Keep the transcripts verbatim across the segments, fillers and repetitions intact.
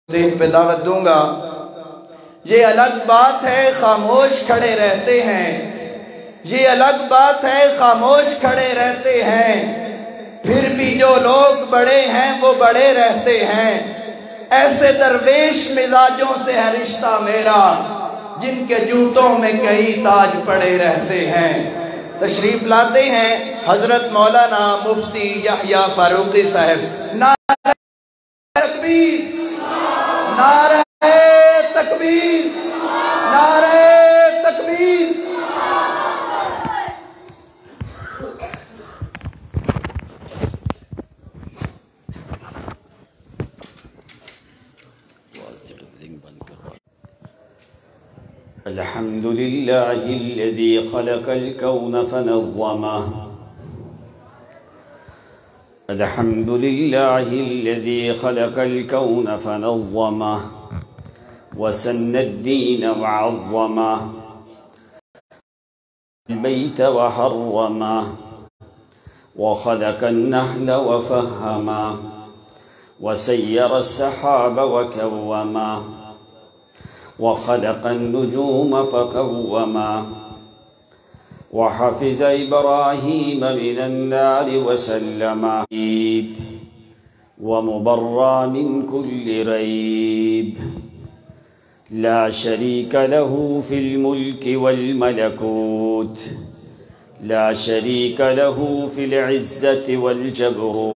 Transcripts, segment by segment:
ذہن پہ دعوت دوں گا۔ یہ الگ بات ہے خاموش کھڑے رہتے ہیں، یہ الگ بات ہے خاموش کھڑے رہتے ہیں، پھر بھی جو لوگ بڑے ہیں وہ بڑے رہتے ہیں۔ ایسے درویش مزاجوں سے ہے رشتہ میرا، جن کے جوتوں میں کئی تاج پڑے رہتے ہیں۔ تشریف لاتے ہیں حضرت مولانا مفتی یحییٰ فاروقی صاحب۔ نعرہ تکبیر، نعرہ تکبیر، نعرہ تکبیر۔ الحمد لله الذي خلق الكون فنظمه، الحمد لله الذي خلق الكون فنظمه وسن الدين وعظمه، البيت وحرمه وخلق النحل وفهمه وسير السحاب وكومه وخلق النجوم فقوما وحفظ إبراهيم من النار وسلم ومبرى من كل ريب، لا شريك له في الملك والملكوت، لا شريك له في العزة والجبروت،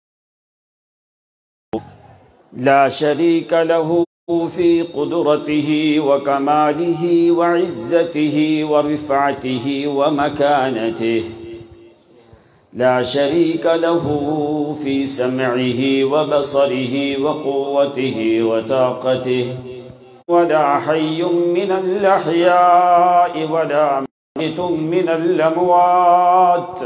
لا شريك له في قدرته وكماله وعزته ورفعته ومكانته، لا شريك له في سمعه وبصره وقوته وطاقته، ولا حي من الأحياء ولا ميت من الأموات،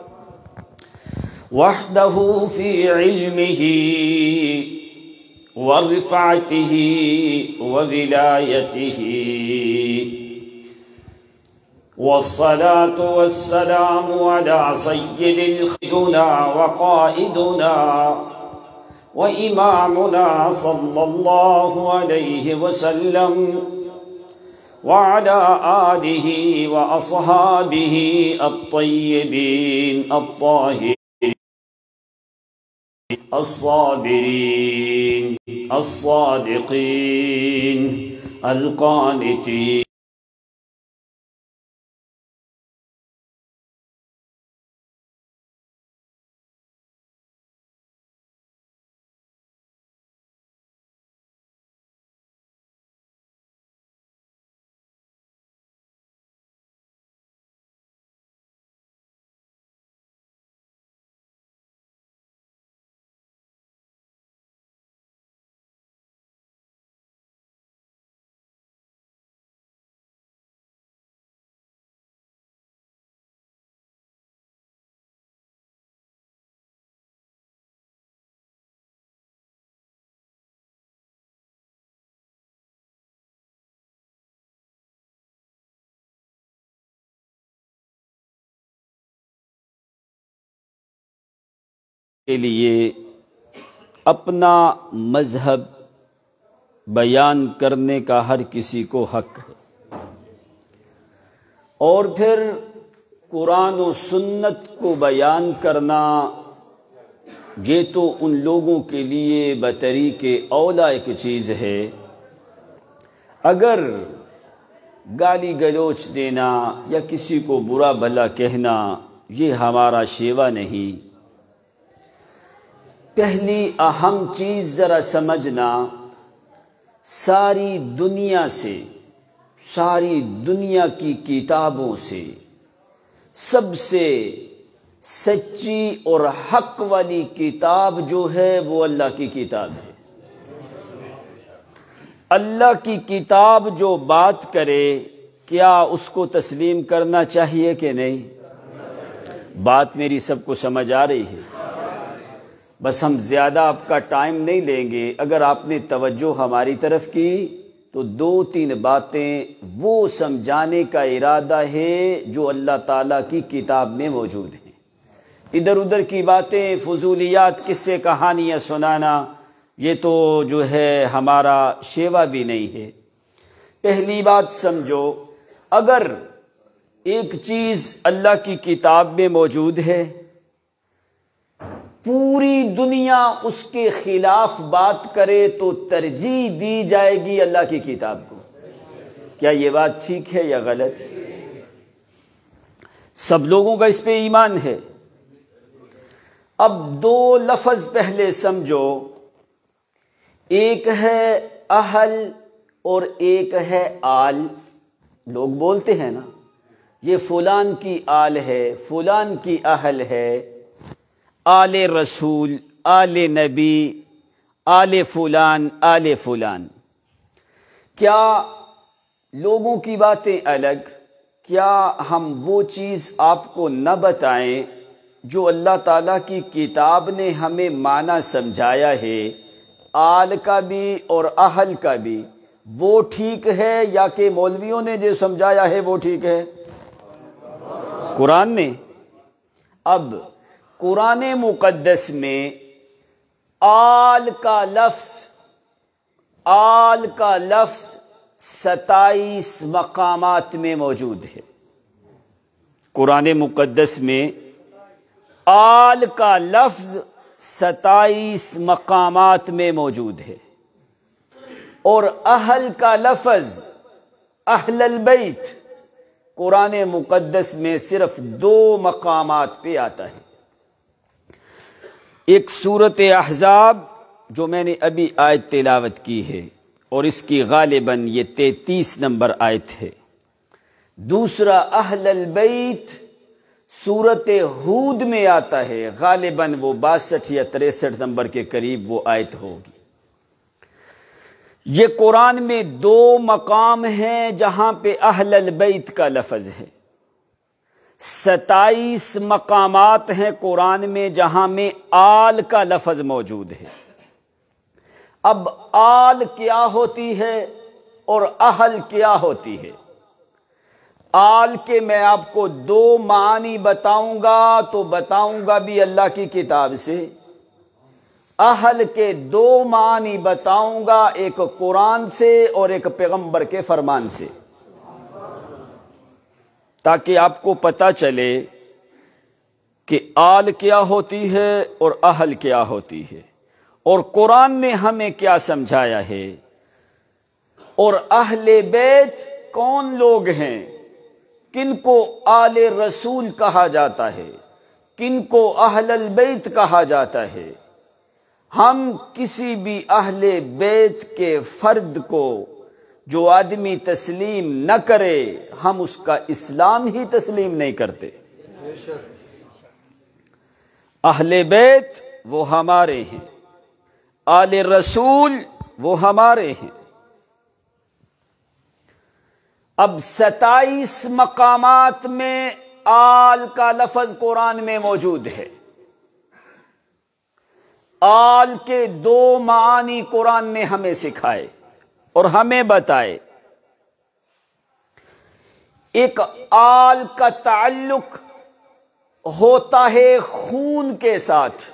وحده في علمه ورفعته وولايته، والصلاة والسلام على سيد الخلقنا وقائدنا وإمامنا صلى الله عليه وسلم وعلى آله وأصحابه الطيبين الطاهرين الصابرين الصادقين القانتين کے لیے اپنا مذہب بیان کرنے کا ہر کسی کو حق ہے، اور پھر قرآن و سنت کو بیان کرنا یہ تو ان لوگوں کے لیے بطریق اولا ایک چیز ہے۔ اگر گالی گلوچ دینا یا کسی کو برا بھلا کہنا یہ ہمارا شیوا نہیں۔ پہلی اہم چیز ذرا سمجھنا، ساری دنیا سے، ساری دنیا کی کتابوں سے سب سے سچی اور حق والی کتاب جو ہے وہ اللہ کی کتاب ہے۔ اللہ کی کتاب جو بات کرے کیا اس کو تسلیم کرنا چاہیے کہ نہیں؟ بات میری سب کو سمجھ آ رہی ہے؟ بس ہم زیادہ آپ کا ٹائم نہیں لیں گے۔ اگر آپ نے توجہ ہماری طرف کی تو دو تین باتیں وہ سمجھانے کا ارادہ ہے جو اللہ تعالیٰ کی کتاب میں موجود ہیں۔ ادھر ادھر کی باتیں، فضولیات، قصے کہانیاں سنانا یہ تو جو ہے ہمارا شیوا بھی نہیں ہے۔ پہلی بات سمجھو، اگر ایک چیز اللہ کی کتاب میں موجود ہے، پوری دنیا اس کے خلاف بات کرے تو ترجیح دی جائے گی اللہ کی کتاب کو۔ کیا یہ بات ٹھیک ہے یا غلط؟ سب لوگوں کا اس پہ ایمان ہے۔ اب دو لفظ پہلے سمجھو، ایک ہے اہل اور ایک ہے آل۔ لوگ بولتے ہیں نا یہ فلان کی آل ہے، فلان کی اہل ہے، آل رسول، آل نبی، آل فلان، آل فلان۔ کیا لوگوں کی باتیں الگ، کیا ہم وہ چیز آپ کو نہ بتائیں جو اللہ تعالیٰ کی کتاب نے ہمیں معنی سمجھایا ہے، آل کا بھی اور اہل کا بھی؟ وہ ٹھیک ہے یا کہ مولویوں نے جو سمجھایا ہے وہ ٹھیک ہے؟ قرآن نے۔ اب قرآن مقدس میں آل کا لفظ آل کا لفظ ستائیس مقامات میں موجود ہے۔ قرآن مقدس میں آل کا لفظ ستائیس مقامات میں موجود ہے، اور اہل کا لفظ اہل البیت قرآن مقدس میں صرف دو مقامات پہ آتا ہے۔ ایک سورۃ احزاب جو میں نے ابھی آیت تلاوت کی ہے، اور اس کی غالباً یہ تینتیس نمبر آیت ہے۔ دوسرا اہل البیت سورۃ ہود میں آتا ہے، غالباً وہ باسٹھ یا تریسٹھ نمبر کے قریب وہ آیت ہوگی۔ یہ قرآن میں دو مقام ہیں جہاں پہ اہل البیت کا لفظ ہے۔ ستائیس مقامات ہیں قرآن میں جہاں میں آل کا لفظ موجود ہے۔ اب آل کیا ہوتی ہے اور اہل کیا ہوتی ہے؟ آل کے میں آپ کو دو معنی بتاؤں گا تو بتاؤں گا بھی اللہ کی کتاب سے، اہل کے دو معنی بتاؤں گا، ایک قرآن سے اور ایک پیغمبر کے فرمان سے، تاکہ آپ کو پتہ چلے کہ آل کیا ہوتی ہے اور اہل کیا ہوتی ہے، اور قرآن نے ہمیں کیا سمجھایا ہے، اور اہل بیت کون لوگ ہیں، کن کو آل رسول کہا جاتا ہے، کن کو اہل البیت کہا جاتا ہے۔ ہم کسی بھی اہل بیت کے فرد کو جو آدمی تسلیم نہ کرے، ہم اس کا اسلام ہی تسلیم نہیں کرتے۔ اہل بیت وہ ہمارے ہیں، آل رسول وہ ہمارے ہیں۔ اب ستائیس مقامات میں آل کا لفظ قرآن میں موجود ہے۔ آل کے دو معانی قرآن نے ہمیں سکھائے اور ہمیں بتائے۔ ایک آل کا تعلق ہوتا ہے خون کے ساتھ،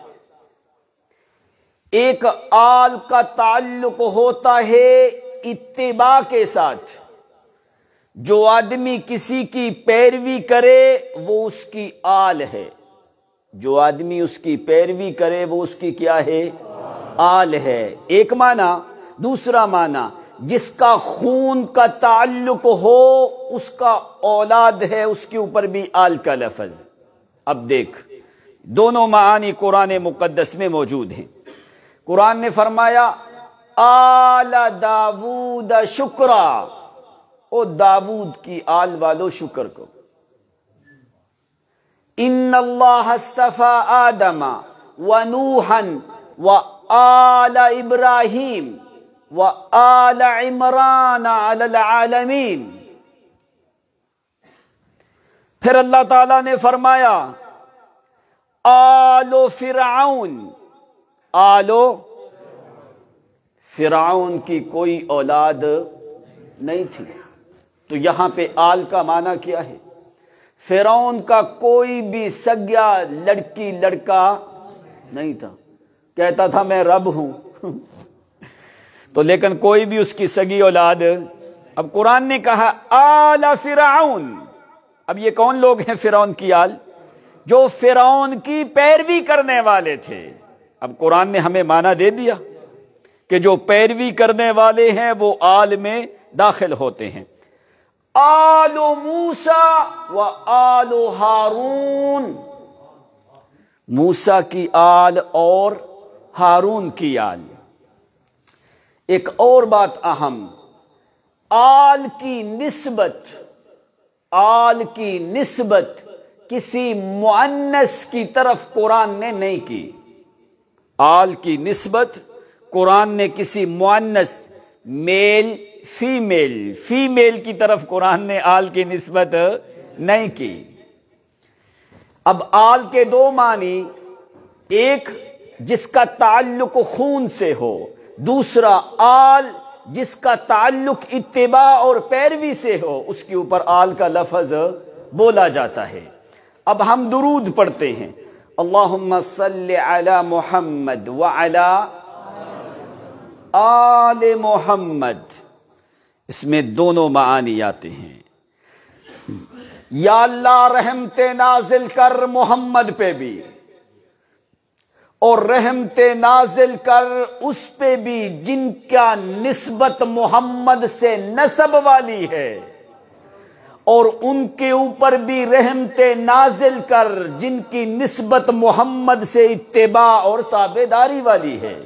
ایک آل کا تعلق ہوتا ہے اتباع کے ساتھ۔ جو آدمی کسی کی پیروی کرے وہ اس کی آل ہے، جو آدمی اس کی پیروی کرے وہ اس کی کیا ہے؟ آل ہے۔ ایک معنی۔ دوسرا معنی، جس کا خون کا تعلق ہو اس کا اولاد ہے، اس کے اوپر بھی آل کا لفظ۔ اب دیکھ، دونوں معانی قرآن مقدس میں موجود ہیں۔ قرآن نے فرمایا آل داود شکرا، او داود کی آل والو شکر کو۔ ان اللہ اصطفى آدم ونوحا وآل ابراہیم وآل عمران علی العالمین۔ پھر اللہ تعالیٰ نے فرمایا آل فرعون، آلو فرعون کی کوئی اولاد نہیں تھی، تو یہاں پہ آل کا معنی کیا ہے؟ فرعون کا کوئی بھی سگیا لڑکی لڑکا نہیں تھا، کہتا تھا میں رب ہوں، تو لیکن کوئی بھی اس کی سگی اولاد. اب قرآن نے کہا آل فرعون. اب یہ کون لوگ ہیں فرعون کی آل؟ جو فرعون کی پیروی کرنے والے تھے. اب قرآن نے ہمیں معنی دے دیا کہ جو پیروی کرنے والے ہیں وہ آل میں داخل ہوتے ہیں. آل موسیٰ و آل ہارون. موسیٰ کی آل اور ہارون کی آل. ایک اور بات اہم، آل کی نسبت آل کی نسبت کسی مؤنث کی طرف قرآن نے نہیں کی. آل کی نسبت قرآن نے کسی مؤنث میل فیمیل فیمیل کی طرف قرآن نے آل کی نسبت نہیں کی. اب آل کے دو معنی، ایک جس کا تعلق خون سے ہو، دوسرا آل جس کا تعلق اتباع اور پیروی سے ہو، اس کے اوپر آل کا لفظ بولا جاتا ہے. اب ہم درود پڑھتے ہیں، اللہم صلی علی محمد وعلی آل محمد. اس میں دونوں معانی آتے ہیں. یا اللہ رحمت نازل کر محمد پہ بھی، اور رحمت نازل کر اس پہ بھی جن کا نسبت محمد سے نسب والی ہے، اور ان کے اوپر بھی رحمت نازل کر جن کی نسبت محمد سے اتباع اور تابعداری والی ہے.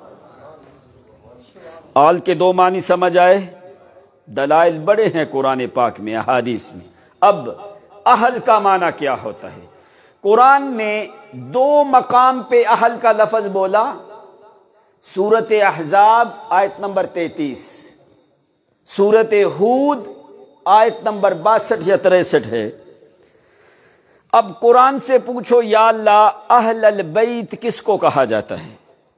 آل کے دو معنی سمجھ آئے؟ دلائل بڑے ہیں قرآن پاک میں، احادیث میں. اب اہل کا معنی کیا ہوتا ہے؟ قرآن نے دو مقام پہ اہل کا لفظ بولا. سورت احزاب آیت نمبر تینتیس، سورت ہود آیت نمبر باسٹھ یا تریسٹھ ہے. اب قرآن سے پوچھو یا اللہ اہل البیت کس کو کہا جاتا ہے؟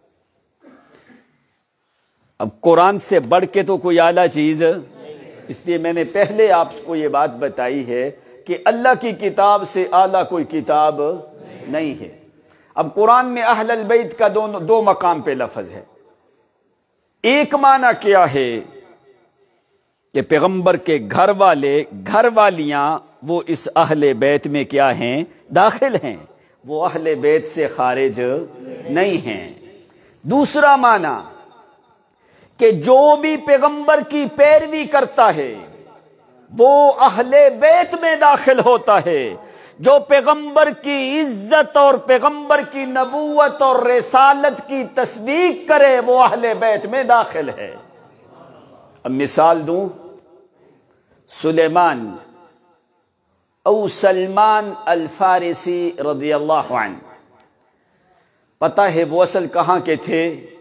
اب قرآن سے بڑھ کے تو کوئی اعلیٰ چیز، اس لیے میں نے پہلے آپ کو یہ بات بتائی ہے کہ اللہ کی کتاب سے اعلیٰ کوئی کتاب نہیں ہے. اب قرآن میں اہل البیت کا دو, دو مقام پہ لفظ ہے. ایک معنی کیا ہے کہ پیغمبر کے گھر والے گھر والیاں وہ اس اہل بیت میں کیا ہیں؟ داخل ہیں، وہ اہل بیت سے خارج نہیں ہیں. دوسرا معنی کہ جو بھی پیغمبر کی پیروی کرتا ہے وہ اہل بیت میں داخل ہوتا ہے. جو پیغمبر کی عزت اور پیغمبر کی نبوت اور رسالت کی تصدیق کرے وہ اہل بیت میں داخل ہے. اب مثال دوں، سلیمان او سلمان الفارسی رضی اللہ عنہ، پتہ ہے وہ اصل کہاں کے تھے؟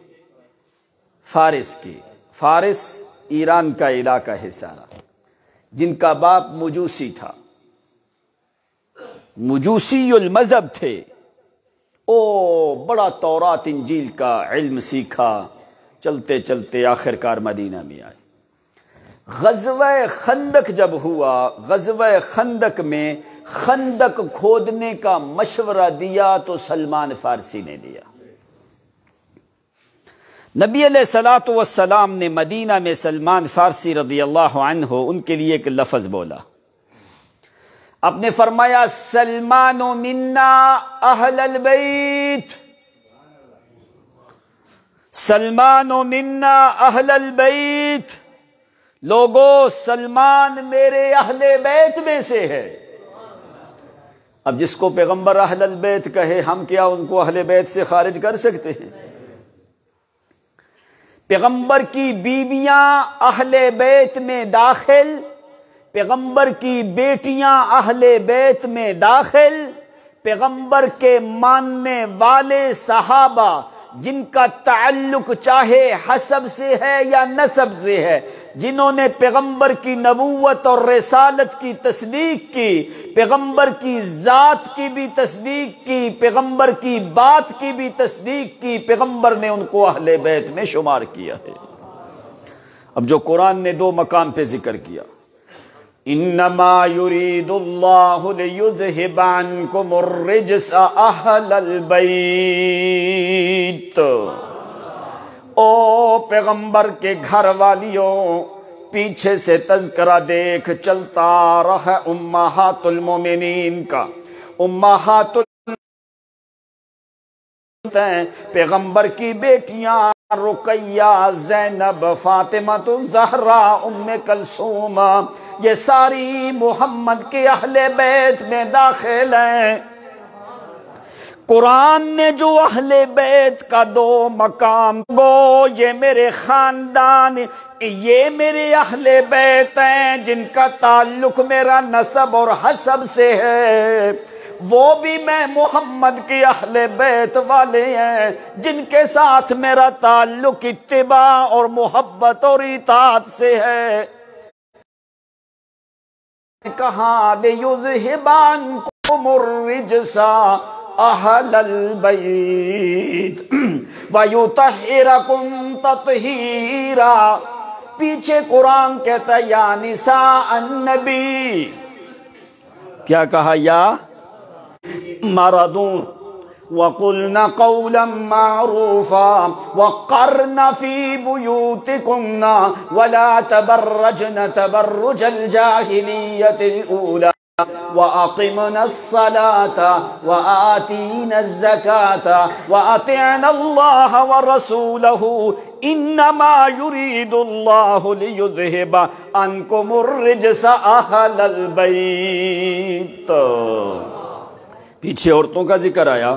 فارس کی. فارس ایران کا علاقہ ہے سارا، جن کا باپ مجوسی تھا، مجوسی المذہب تھے. او بڑا تورات انجیل کا علم سیکھا، چلتے چلتے آخر کار مدینہ میں آئے. غزوہ خندق جب ہوا، غزوہ خندق میں خندق کھودنے کا مشورہ دیا تو سلمان فارسی نے دیا. نبی علیہ الصلوۃ والسلام نے مدینہ میں سلمان فارسی رضی اللہ عنہ ان کے لیے ایک لفظ بولا. آپ نے فرمایا سلمان منا اہل البیت، سلمان منا اہل البیت. لوگو سلمان میرے اہل بیت میں سے ہے. اب جس کو پیغمبر اہل البیت کہے، ہم کیا ان کو اہل بیت سے خارج کر سکتے ہیں؟ پیغمبر کی بیویاں اہل بیت میں داخل، پیغمبر کی بیٹیاں اہل بیت میں داخل، پیغمبر کے ماننے والے صحابہ جن کا تعلق چاہے حسب سے ہے یا نسب سے ہے، جنہوں نے پیغمبر کی نبوت اور رسالت کی تصدیق کی، پیغمبر کی ذات کی بھی تصدیق کی، پیغمبر کی بات کی بھی تصدیق کی، پیغمبر نے ان کو اہل بیت میں شمار کیا ہے. اب جو قرآن نے دو مقام پہ ذکر کیا، انما یرید اللہ لیذہب عنکم الرجس اہل البیت، او پیغمبر کے گھر والیوں، پیچھے سے تذکرہ دیکھ چلتا رہا امہات المومنین کا۔ امہات پیغمبر کی بیٹیاں رقیہ، زینب، فاطمہ الزہرا، ام کلثوم، یہ ساری محمد کے اہل بیت میں داخل ہیں۔ قرآن نے جو اہل بیت کا دو مقام گو، یہ میرے خاندان، یہ میرے اہل بیت ہیں جن کا تعلق میرا نسب اور حسب سے ہے، وہ بھی میں محمد کے اہل بیت والے ہیں جن کے ساتھ میرا تعلق اتباع اور محبت اور اطاعت سے ہے۔ کہا لِيُذْهِبَ عَنْكُمُ الرِّجْسَ أَهْلَ الْبَيْتِ وَيُطَهِّرَكُمْ تَطْهِيرًا۔ پیچھے قرآن کہتا ہے یا نساء النبی، کیا کہا؟ یا مرضون وقلن قولا معروفا وقرن في بيوتكن ولا تبرجن تبرج الجاهلية الأولى وأقمنا الصلاة وآتينا الزكاة وأطعنا الله ورسوله إنما يريد الله ليذهب عنكم الرجس أهل البيت۔ پیچھے عورتوں کا ذکر آیا۔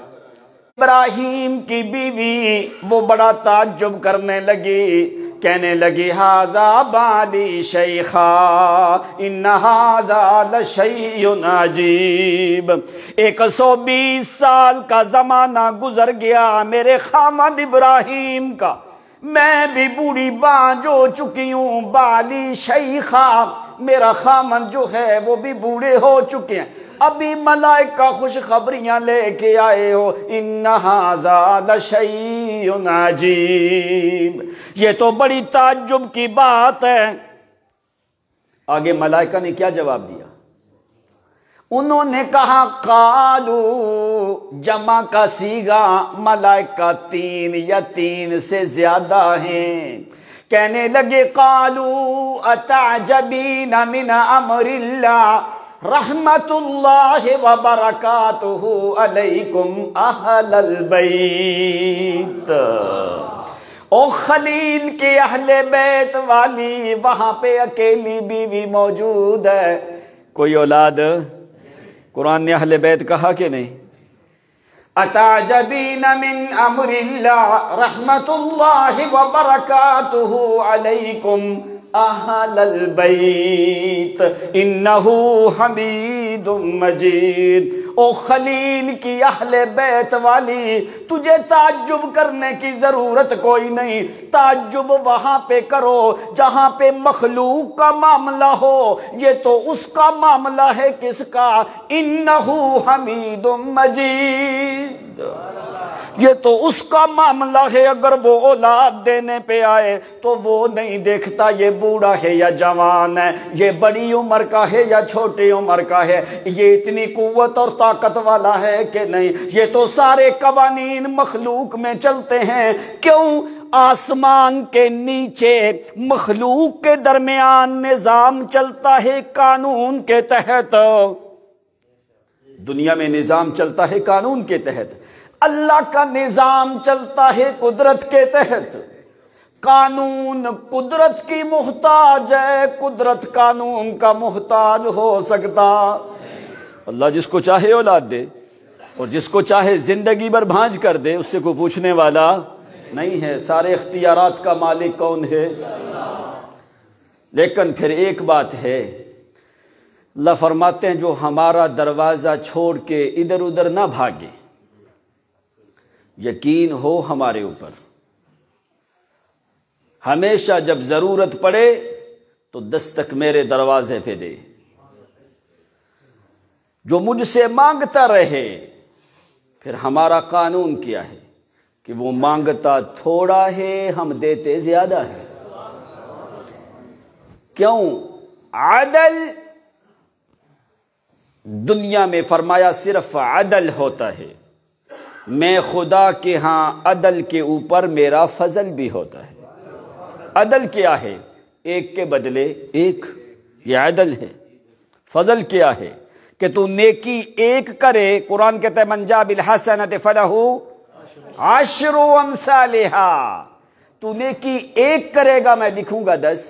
ابراہیم کی بیوی وہ بڑا تعجب کرنے لگی، کہنے لگی ھذا بالی شیخا ان ھذا لشیء عجیب۔ ایک سو بیس سال کا زمانہ گزر گیا میرے خامد ابراہیم کا، میں بھی بوڑھی بانجھ ہو چکی ہوں۔ بالی شیخا، میرا خامد جو ہے وہ بھی بوڑھے ہو چکے ہیں، ابھی ملائکہ خوشخبریاں لے کے آئے ہو، ان ھذا لشیء عجیب، یہ تو بڑی تعجب کی بات ہے۔ آگے ملائکہ نے کیا جواب دیا؟ انہوں نے کہا قالو، جمع کا صیغہ ملائکہ تین یا تین سے زیادہ ہیں، کہنے لگے قالو اتعجبین من امر اللہ رحمت اللہ وبرکاتہ علیکم اہل البیت۔ او خلیل کے اہل بیت والی، وہاں پہ اکیلی بیوی موجود ہے، کوئی اولاد؟ قرآن نے اہل بیت کہا کہ نہیں؟ اتعجبین من امر اللہ رحمت اللہ وبرکاتہ علیکم اہل البیت انہ حمید مجید۔ او خلیل کی اہل بیت والی، تجھے تعجب کرنے کی ضرورت کوئی نہیں، تعجب وہاں پہ کرو جہاں پہ مخلوق کا معاملہ ہو، یہ تو اس کا معاملہ ہے کس کا؟ انہ حمید مجید، یہ تو اس کا معاملہ ہے۔ اگر وہ اولاد دینے پہ آئے تو وہ نہیں دیکھتا یہ بوڑھا ہے یا جوان ہے، یہ بڑی عمر کا ہے یا چھوٹی عمر کا ہے، یہ اتنی قوت اور طاقت والا ہے کہ نہیں، یہ تو سارے قوانین مخلوق میں چلتے ہیں۔ کیوں؟ آسمان کے نیچے مخلوق کے درمیان نظام چلتا ہے قانون کے تحت، دنیا میں نظام چلتا ہے قانون کے تحت، اللہ کا نظام چلتا ہے قدرت کے تحت۔ قانون قدرت کی محتاج ہے، قدرت قانون کا محتاج ہو سکتا؟ اللہ جس کو چاہے اولاد دے اور جس کو چاہے زندگی بھر بھانج کر دے، اس سے کوئی پوچھنے والا نہیں ہے۔ سارے اختیارات کا مالک کون ہے؟ لیکن پھر ایک بات ہے، اللہ فرماتے ہیں جو ہمارا دروازہ چھوڑ کے ادھر ادھر نہ بھاگے، یقین ہو ہمارے اوپر، ہمیشہ جب ضرورت پڑے تو دستک میرے دروازے پہ دے، جو مجھ سے مانگتا رہے۔ پھر ہمارا قانون کیا ہے کہ وہ مانگتا تھوڑا ہے، ہم دیتے زیادہ ہے۔ کیوں؟ عدل دنیا میں فرمایا صرف عدل ہوتا ہے، میں خدا کے ہاں عدل کے اوپر میرا فضل بھی ہوتا ہے۔ عدل کیا ہے؟ ایک کے بدلے ایک، یہ عدل ہے۔ فضل کیا ہے؟ کہ تو نیکی ایک کرے، قرآن کہتا ہے من جاء بالحسنۃ فلہ عشر امثالھا، تو نیکی ایک کرے گا میں لکھوں گا دس،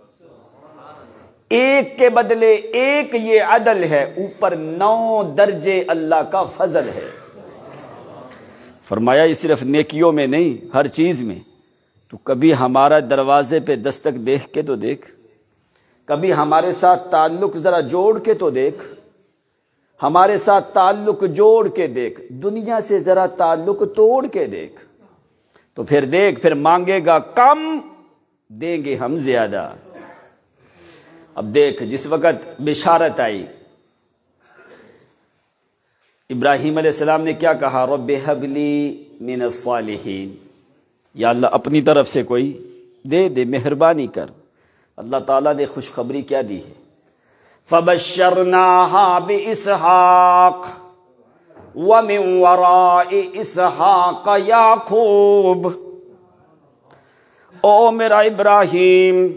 ایک کے بدلے ایک، یہ عدل ہے۔ اوپر نو درجے اللہ کا فضل ہے۔ فرمایا یہ صرف نیکیوں میں نہیں، ہر چیز میں۔ تو کبھی ہمارا دروازے پہ دستک دیکھ کے تو دیکھ، کبھی ہمارے ساتھ تعلق ذرا جوڑ کے تو دیکھ، ہمارے ساتھ تعلق جوڑ کے دیکھ، دنیا سے ذرا تعلق توڑ کے دیکھ، تو پھر دیکھ، پھر مانگے گا کم، دیں گے ہم زیادہ۔ اب دیکھ، جس وقت بشارت آئی، ابراہیم علیہ السلام نے کیا کہا؟ رب ہب لی من الصالحین، یا اللہ اپنی طرف سے کوئی دے دے، مہربانی کر۔ اللہ تعالیٰ نے خوشخبری کیا دی ہے؟ فَبَشَّرْنَاهَا بِإِسْحَاقَ وَمِن وَرَاءِ إِسْحَاقَ یعقوب۔ او میرا ابراہیم،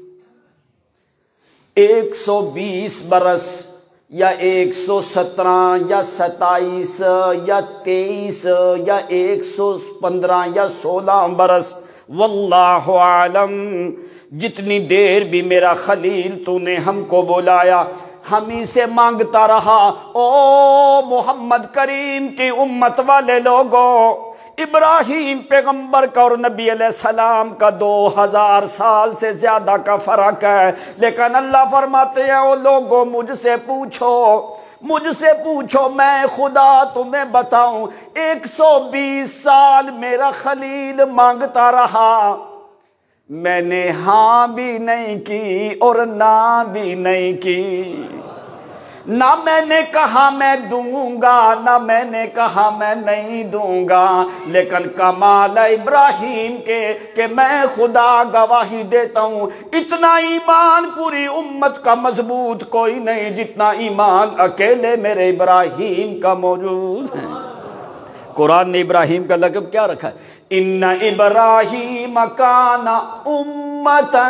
ایک سو بیس برس یا ایک سو سترہ یا ستائیس یا تیئیس یا ایک سو پندرہ یا سولہ برس، واللہ عالم، جتنی دیر بھی میرا خلیل تو نے ہم کو بلایا، ہم ہی سے مانگتا رہا۔ او محمد کریم کی امت والے لوگوں، ابراہیم پیغمبر کا اور نبی علیہ السلام کا دو ہزار سال سے زیادہ کا فرق ہے، لیکن اللہ فرماتے ہیں او لوگوں مجھ سے پوچھو، مجھ سے پوچھو، میں خدا تمہیں بتاؤں، ایک سو بیس سال میرا خلیل مانگتا رہا، میں نے ہاں بھی نہیں کی اور نہ بھی نہیں کی، نہ میں نے کہا میں دوں گا، نہ میں نے کہا میں نہیں دوں گا، لیکن کمال ابراہیم کے کہ میں خدا گواہی دیتا ہوں، اتنا ایمان پوری امت کا مضبوط کوئی نہیں جتنا ایمان اکیلے میرے ابراہیم کا موجود ہے۔ قرآن نے ابراہیم کا لقب کیا رکھا ہے؟ ان ابراہیم کان امتا،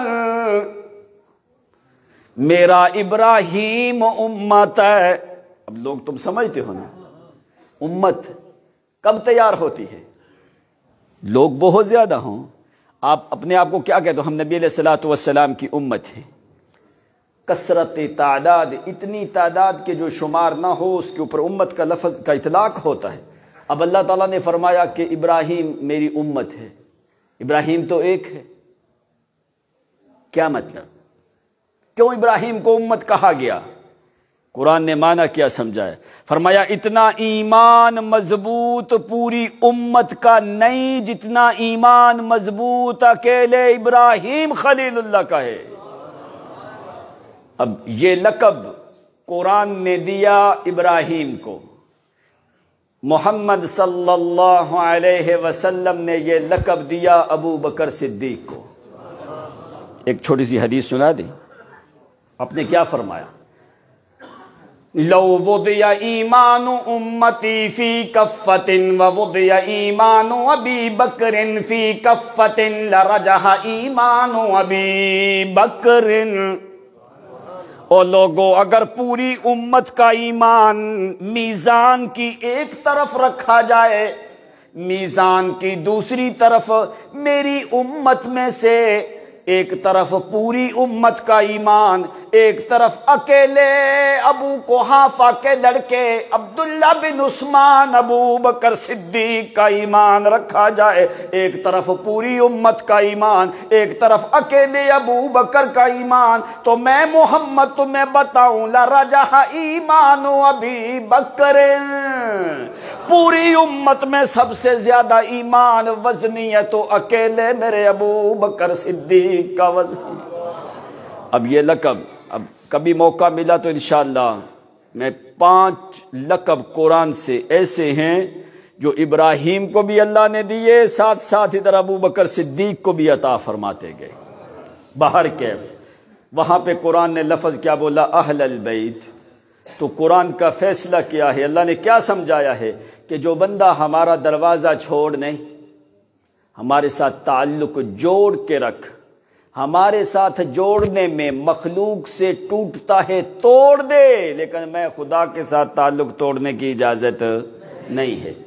میرا ابراہیم امت ہے۔ اب لوگ تم سمجھتے ہو نا، امت کب تیار ہوتی ہے؟ لوگ بہت زیادہ ہوں، آپ اپنے آپ کو کیا کہتے ہو؟ ہم نبی علیہ الصلوۃ والسلام کی امت ہیں۔ کثرت تعداد، اتنی تعداد کے جو شمار نہ ہو اس کے اوپر امت کا لفظ کا اطلاق ہوتا ہے۔ اب اللہ تعالیٰ نے فرمایا کہ ابراہیم میری امت ہے، ابراہیم تو ایک ہے، کیا مطلب؟ کیوں ابراہیم کو امت کہا گیا؟ قرآن نے معنی کیا سمجھایا؟ فرمایا اتنا ایمان مضبوط پوری امت کا نہیں جتنا ایمان مضبوط اکیلے ابراہیم خلیل اللہ کا ہے۔ اب یہ لقب قرآن نے دیا ابراہیم کو، محمد صلی اللہ علیہ وسلم نے یہ لقب دیا ابو بکر صدیق کو۔ ایک چھوٹی سی حدیث سنا دیں، آپ نے کیا فرمایا؟ لو وضع ایمان امتی فی کفۃ ووضع ایمان ابی بکر فی کفۃ لرجح ایمان ابی بکر۔ او لوگو، اگر پوری امت کا ایمان میزان کی ایک طرف رکھا جائے، میزان کی دوسری طرف میری امت میں سے ایک طرف پوری امت کا ایمان، ایک طرف اکیلے ابو قحافہ کے لڑکے عبداللہ بن عثمان ابو بکر صدیق کا ایمان رکھا جائے، ایک طرف پوری امت کا ایمان، ایک طرف اکیلے ابو بکر کا ایمان، تو میں محمد تمہیں بتاؤں لرجح ایمان ابی بکر، پوری امت میں سب سے زیادہ ایمان وزنی ہے تو اکیلے میرے ابو بکر صدیق کا وزن۔ اب یہ لقب، اب کبھی موقع ملا تو انشاءاللہ میں پانچ لقب قرآن سے ایسے ہیں جو ابراہیم کو بھی اللہ نے دیے، ساتھ ساتھ ادھر ابو بکر صدیق کو بھی عطا فرماتے گئے۔ بہر کیف، وہاں پہ قرآن نے لفظ کیا بولا؟ اہل البیت۔ تو قرآن کا فیصلہ کیا ہے؟ اللہ نے کیا سمجھایا ہے کہ جو بندہ ہمارا دروازہ چھوڑ نہیں، ہمارے ساتھ تعلق جوڑ کے رکھ، ہمارے ساتھ جوڑنے میں مخلوق سے ٹوٹتا ہے توڑ دے، لیکن میں خدا کے ساتھ تعلق توڑنے کی اجازت نہیں ہے۔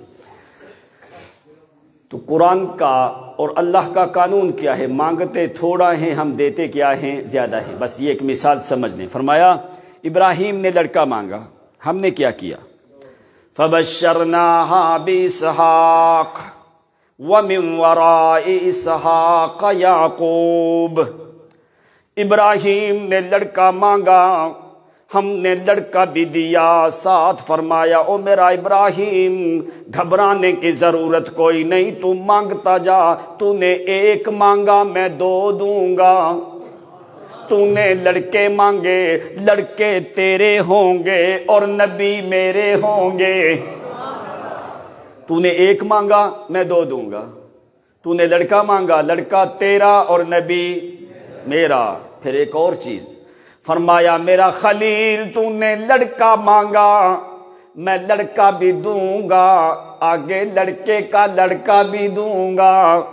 تو قرآن کا اور اللہ کا قانون کیا ہے؟ مانگتے تھوڑا ہیں، ہم دیتے کیا ہیں؟ زیادہ ہیں۔ بس یہ ایک مثال سمجھ لیں۔ فرمایا ابراہیم نے لڑکا مانگا، ہم نے کیا کیا؟ فَبَشَّرْنَاهَا بِإِسْحَاقَ وَمِن وَرَاءِ إِسْحَاقَ یعقوب۔ ابراہیم نے لڑکا مانگا، ہم نے لڑکا بھی دیا، ساتھ فرمایا او میرا ابراہیم گھبرانے کی ضرورت کوئی نہیں، تو مانگتا جا، تو نے ایک مانگا میں دو دوں گا، تو نے لڑکے مانگے لڑکے تیرے ہوں گے اور نبی میرے ہوں گے۔ تو نے ایک مانگا میں دو دوں گا، تو نے لڑکا مانگا لڑکا تیرا اور نبی میرا۔ پھر ایک اور چیز فرمایا میرا خلیل تو نے لڑکا مانگا میں لڑکا بھی دوں گا، آگے لڑکے کا لڑکا بھی دوں گا۔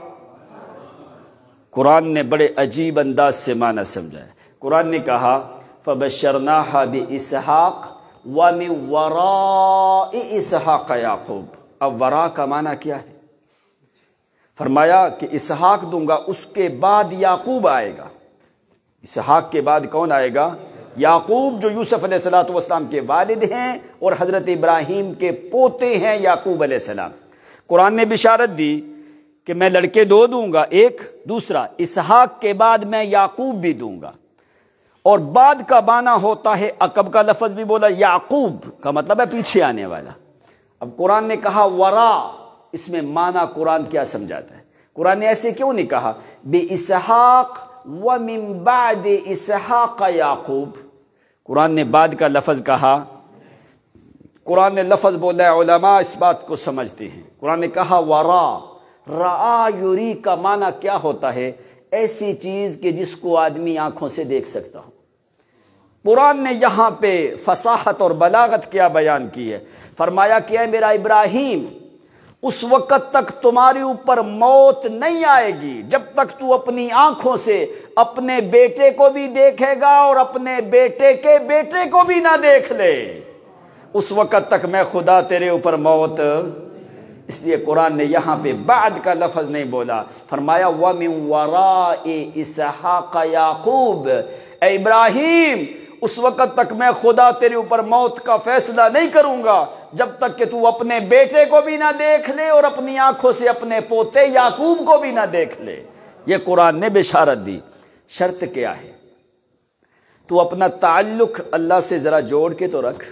قرآن نے بڑے عجیب انداز سے معنی سمجھا ہے۔ قرآن نے کہا فَبَشَّرْنَاهَا بِإِسْحَاقَ وَمِن وَرَاءِ إِسْحَاقَ یعقوب۔ اب ورا کا معنی کیا ہے؟ فرمایا کہ اسحاق دوں گا، اس کے بعد یعقوب آئے گا۔ اسحاق کے بعد کون آئے گا؟ یعقوب، جو یوسف علیہ الصلوۃ والسلام کے والد ہیں اور حضرت ابراہیم کے پوتے ہیں یعقوب علیہ السلام۔ قرآن نے بشارت دی کہ میں لڑکے دو دوں گا، ایک، دوسرا اسحاق کے بعد میں یعقوب بھی دوں گا۔ اور بعد کا معنی ہوتا ہے، عقب کا لفظ بھی بولا، یعقوب کا مطلب ہے پیچھے آنے والا۔ اب قرآن نے کہا ورا، اس میں معنی قرآن کیا سمجھاتا ہے؟ قرآن نے ایسے کیوں نہیں کہا بِإِسْحَاقَ وَمِن بَعْدِ إِسْحَاقَ یعقوب؟ قرآن نے بعد کا لفظ کہا، قرآن نے لفظ بولا ہے، علماء اس بات کو سمجھتے ہیں۔ قرآن نے کہا ورا، رآ یری کا معنی کیا ہوتا ہے؟ ایسی چیز کہ جس کو آدمی آنکھوں سے دیکھ سکتا ہو۔ قرآن نے یہاں پہ فصاحت اور بلاغت کیا بیان کی ہے۔ فرمایا کہ اے میرا ابراہیم، اس وقت تک تمہارے اوپر موت نہیں آئے گی جب تک تو اپنی آنکھوں سے اپنے بیٹے کو بھی دیکھے گا اور اپنے بیٹے کے بیٹے کو بھی نہ دیکھ لے، اس وقت تک میں خدا تیرے اوپر موت۔ اس لیے قرآن نے یہاں پہ بعد کا لفظ نہیں بولا، فرمایا وَمِن وَرَاءِ إِسْحَاقَ یعقوب۔ اے ابراہیم، اس وقت تک میں خدا تیرے اوپر موت کا فیصلہ نہیں کروں گا جب تک کہ تو اپنے بیٹے کو بھی نہ دیکھ لے اور اپنی آنکھوں سے اپنے پوتے یعقوب کو بھی نہ دیکھ لے۔ یہ قرآن نے بشارت دی۔ شرط کیا ہے؟ تو اپنا تعلق اللہ سے ذرا جوڑ کے تو رکھ۔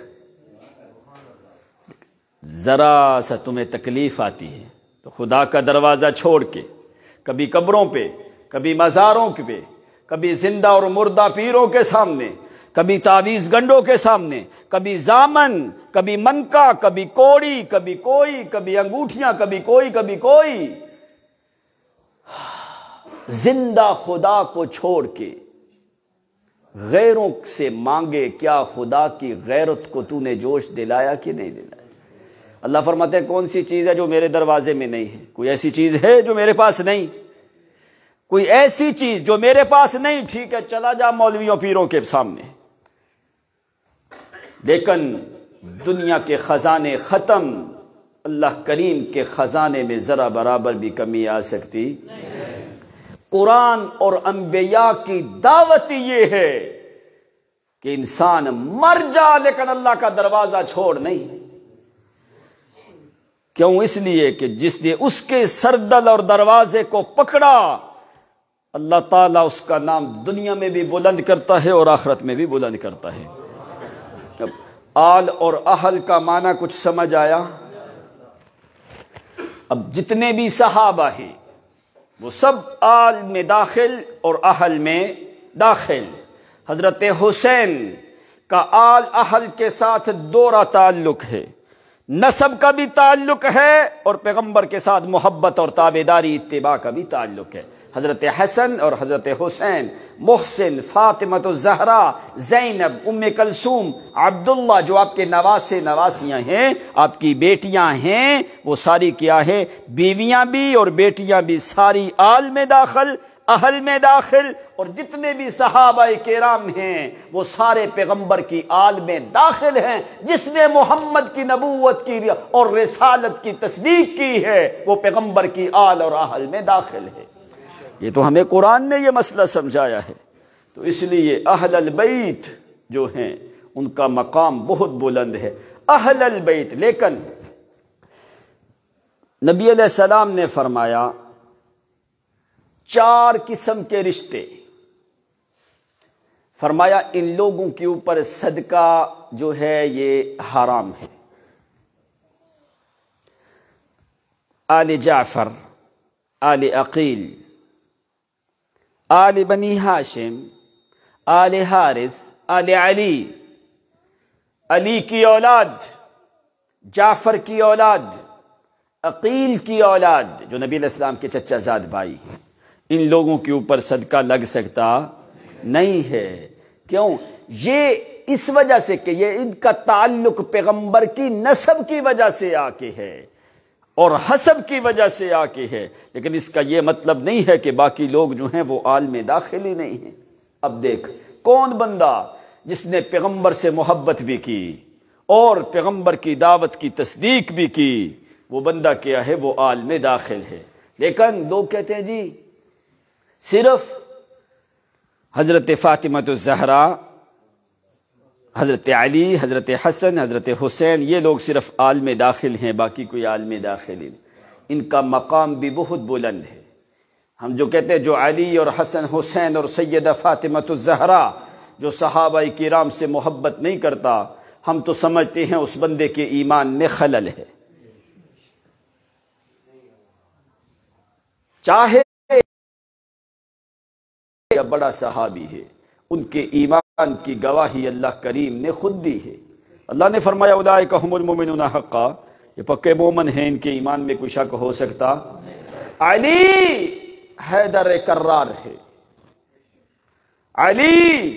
ذرا سا تمہیں تکلیف آتی ہے تو خدا کا دروازہ چھوڑ کے کبھی قبروں پہ، کبھی مزاروں پہ، کبھی زندہ اور مردہ پیروں کے سامنے، کبھی تعویذ گنڈوں کے سامنے، کبھی زامن، کبھی منکا، کبھی کوڑی، کبھی کوئی، کبھی انگوٹھیاں، کبھی کوئی، کبھی کوئی، زندہ خدا کو چھوڑ کے غیروں سے مانگے، کیا خدا کی غیرت کو تو نے جوش دلایا کہ نہیں دلایا؟ اللہ فرماتے ہیں کون سی چیز ہے جو میرے دروازے میں نہیں ہے؟ کوئی ایسی چیز ہے جو میرے پاس نہیں؟ کوئی ایسی چیز جو میرے پاس نہیں، ٹھیک ہے چلا جا مولویوں پیروں کے سامنے، لیکن دنیا کے خزانے ختم، اللہ کریم کے خزانے میں ذرا برابر بھی کمی آ سکتی نہیں۔ قرآن اور انبیاء کی دعوت یہ ہے کہ انسان مر جا لیکن اللہ کا دروازہ چھوڑ نہیں۔ کیوں؟ اس لیے کہ جس نے اس کے سردل اور دروازے کو پکڑا، اللہ تعالیٰ اس کا نام دنیا میں بھی بلند کرتا ہے اور آخرت میں بھی بلند کرتا ہے۔ اب آل اور اہل کا معنی کچھ سمجھ آیا؟ اب جتنے بھی صحابہ ہیں وہ سب آل میں داخل اور اہل میں داخل۔ حضرت حسین کا آل اہل کے ساتھ دوہرا تعلق ہے، نسب کا بھی تعلق ہے اور پیغمبر کے ساتھ محبت اور تابعداری اتباع کا بھی تعلق ہے۔ حضرت حسن اور حضرت حسین، محسن، فاطمہ الزہرا، زینب، ام کلثوم، عبداللہ جو آپ کے نواسے نواسیاں ہیں، آپ کی بیٹیاں ہیں، وہ ساری کیا ہے؟ بیویاں بھی اور بیٹیاں بھی ساری آل میں داخل، اہل میں داخل، اور جتنے بھی صحابہ کرام ہیں وہ سارے پیغمبر کی آل میں داخل ہیں۔ جس نے محمد کی نبوت کی اور رسالت کی تصدیق کی ہے وہ پیغمبر کی آل اور اہل میں داخل ہے۔ یہ تو ہمیں قرآن نے یہ مسئلہ سمجھایا ہے۔ تو اس لیے اہل البیت جو ہیں ان کا مقام بہت بلند ہے، اہل البیت۔ لیکن نبی علیہ السلام نے فرمایا چار قسم کے رشتے، فرمایا ان لوگوں کے اوپر صدقہ جو ہے یہ حرام ہے۔ آل جعفر، آل عقیل، آل بنی ہاشم، آل حارث، آل علی، علی کی اولاد، جعفر کی اولاد، عقیل کی اولاد جو نبی علیہ السلام کے چچا زاد بھائی ہیں، ان لوگوں کے اوپر صدقہ لگ سکتا نہیں ہے۔ کیوں؟ یہ اس وجہ سے کہ یہ ان کا تعلق پیغمبر کی نسب کی وجہ سے آ کے ہے اور حسب کی وجہ سے آ کے ہے، لیکن اس کا یہ مطلب نہیں ہے کہ باقی لوگ جو ہیں وہ آل میں داخل ہی نہیں ہیں۔ اب دیکھ کون بندہ جس نے پیغمبر سے محبت بھی کی اور پیغمبر کی دعوت کی تصدیق بھی کی، وہ بندہ کیا ہے؟ وہ آل میں داخل ہے۔ لیکن لوگ کہتے ہیں جی صرف حضرت فاطمہ الزہرا، حضرت علی، حضرت حسن، حضرت حسین، یہ لوگ صرف آل میں داخل ہیں، باقی کوئی آل میں داخل نہیں۔ ان کا مقام بھی بہت بلند ہے۔ ہم جو کہتے ہیں جو علی اور حسن حسین اور سیدہ فاطمہ الزہرا جو صحابہ کرام سے محبت نہیں کرتا، ہم تو سمجھتے ہیں اس بندے کے ایمان میں خلل ہے، چاہے بڑا صحابی ہے، ان کے ایمان کی گواہی اللہ کریم نے خود دی ہے۔ اللہ نے فرمایا اولئک ھم المؤمنون حقا، یہ پکے مومن ہیں، ان کے ایمان میں کوئی شک ہو سکتا؟ علی حیدر کرار ہے، علی،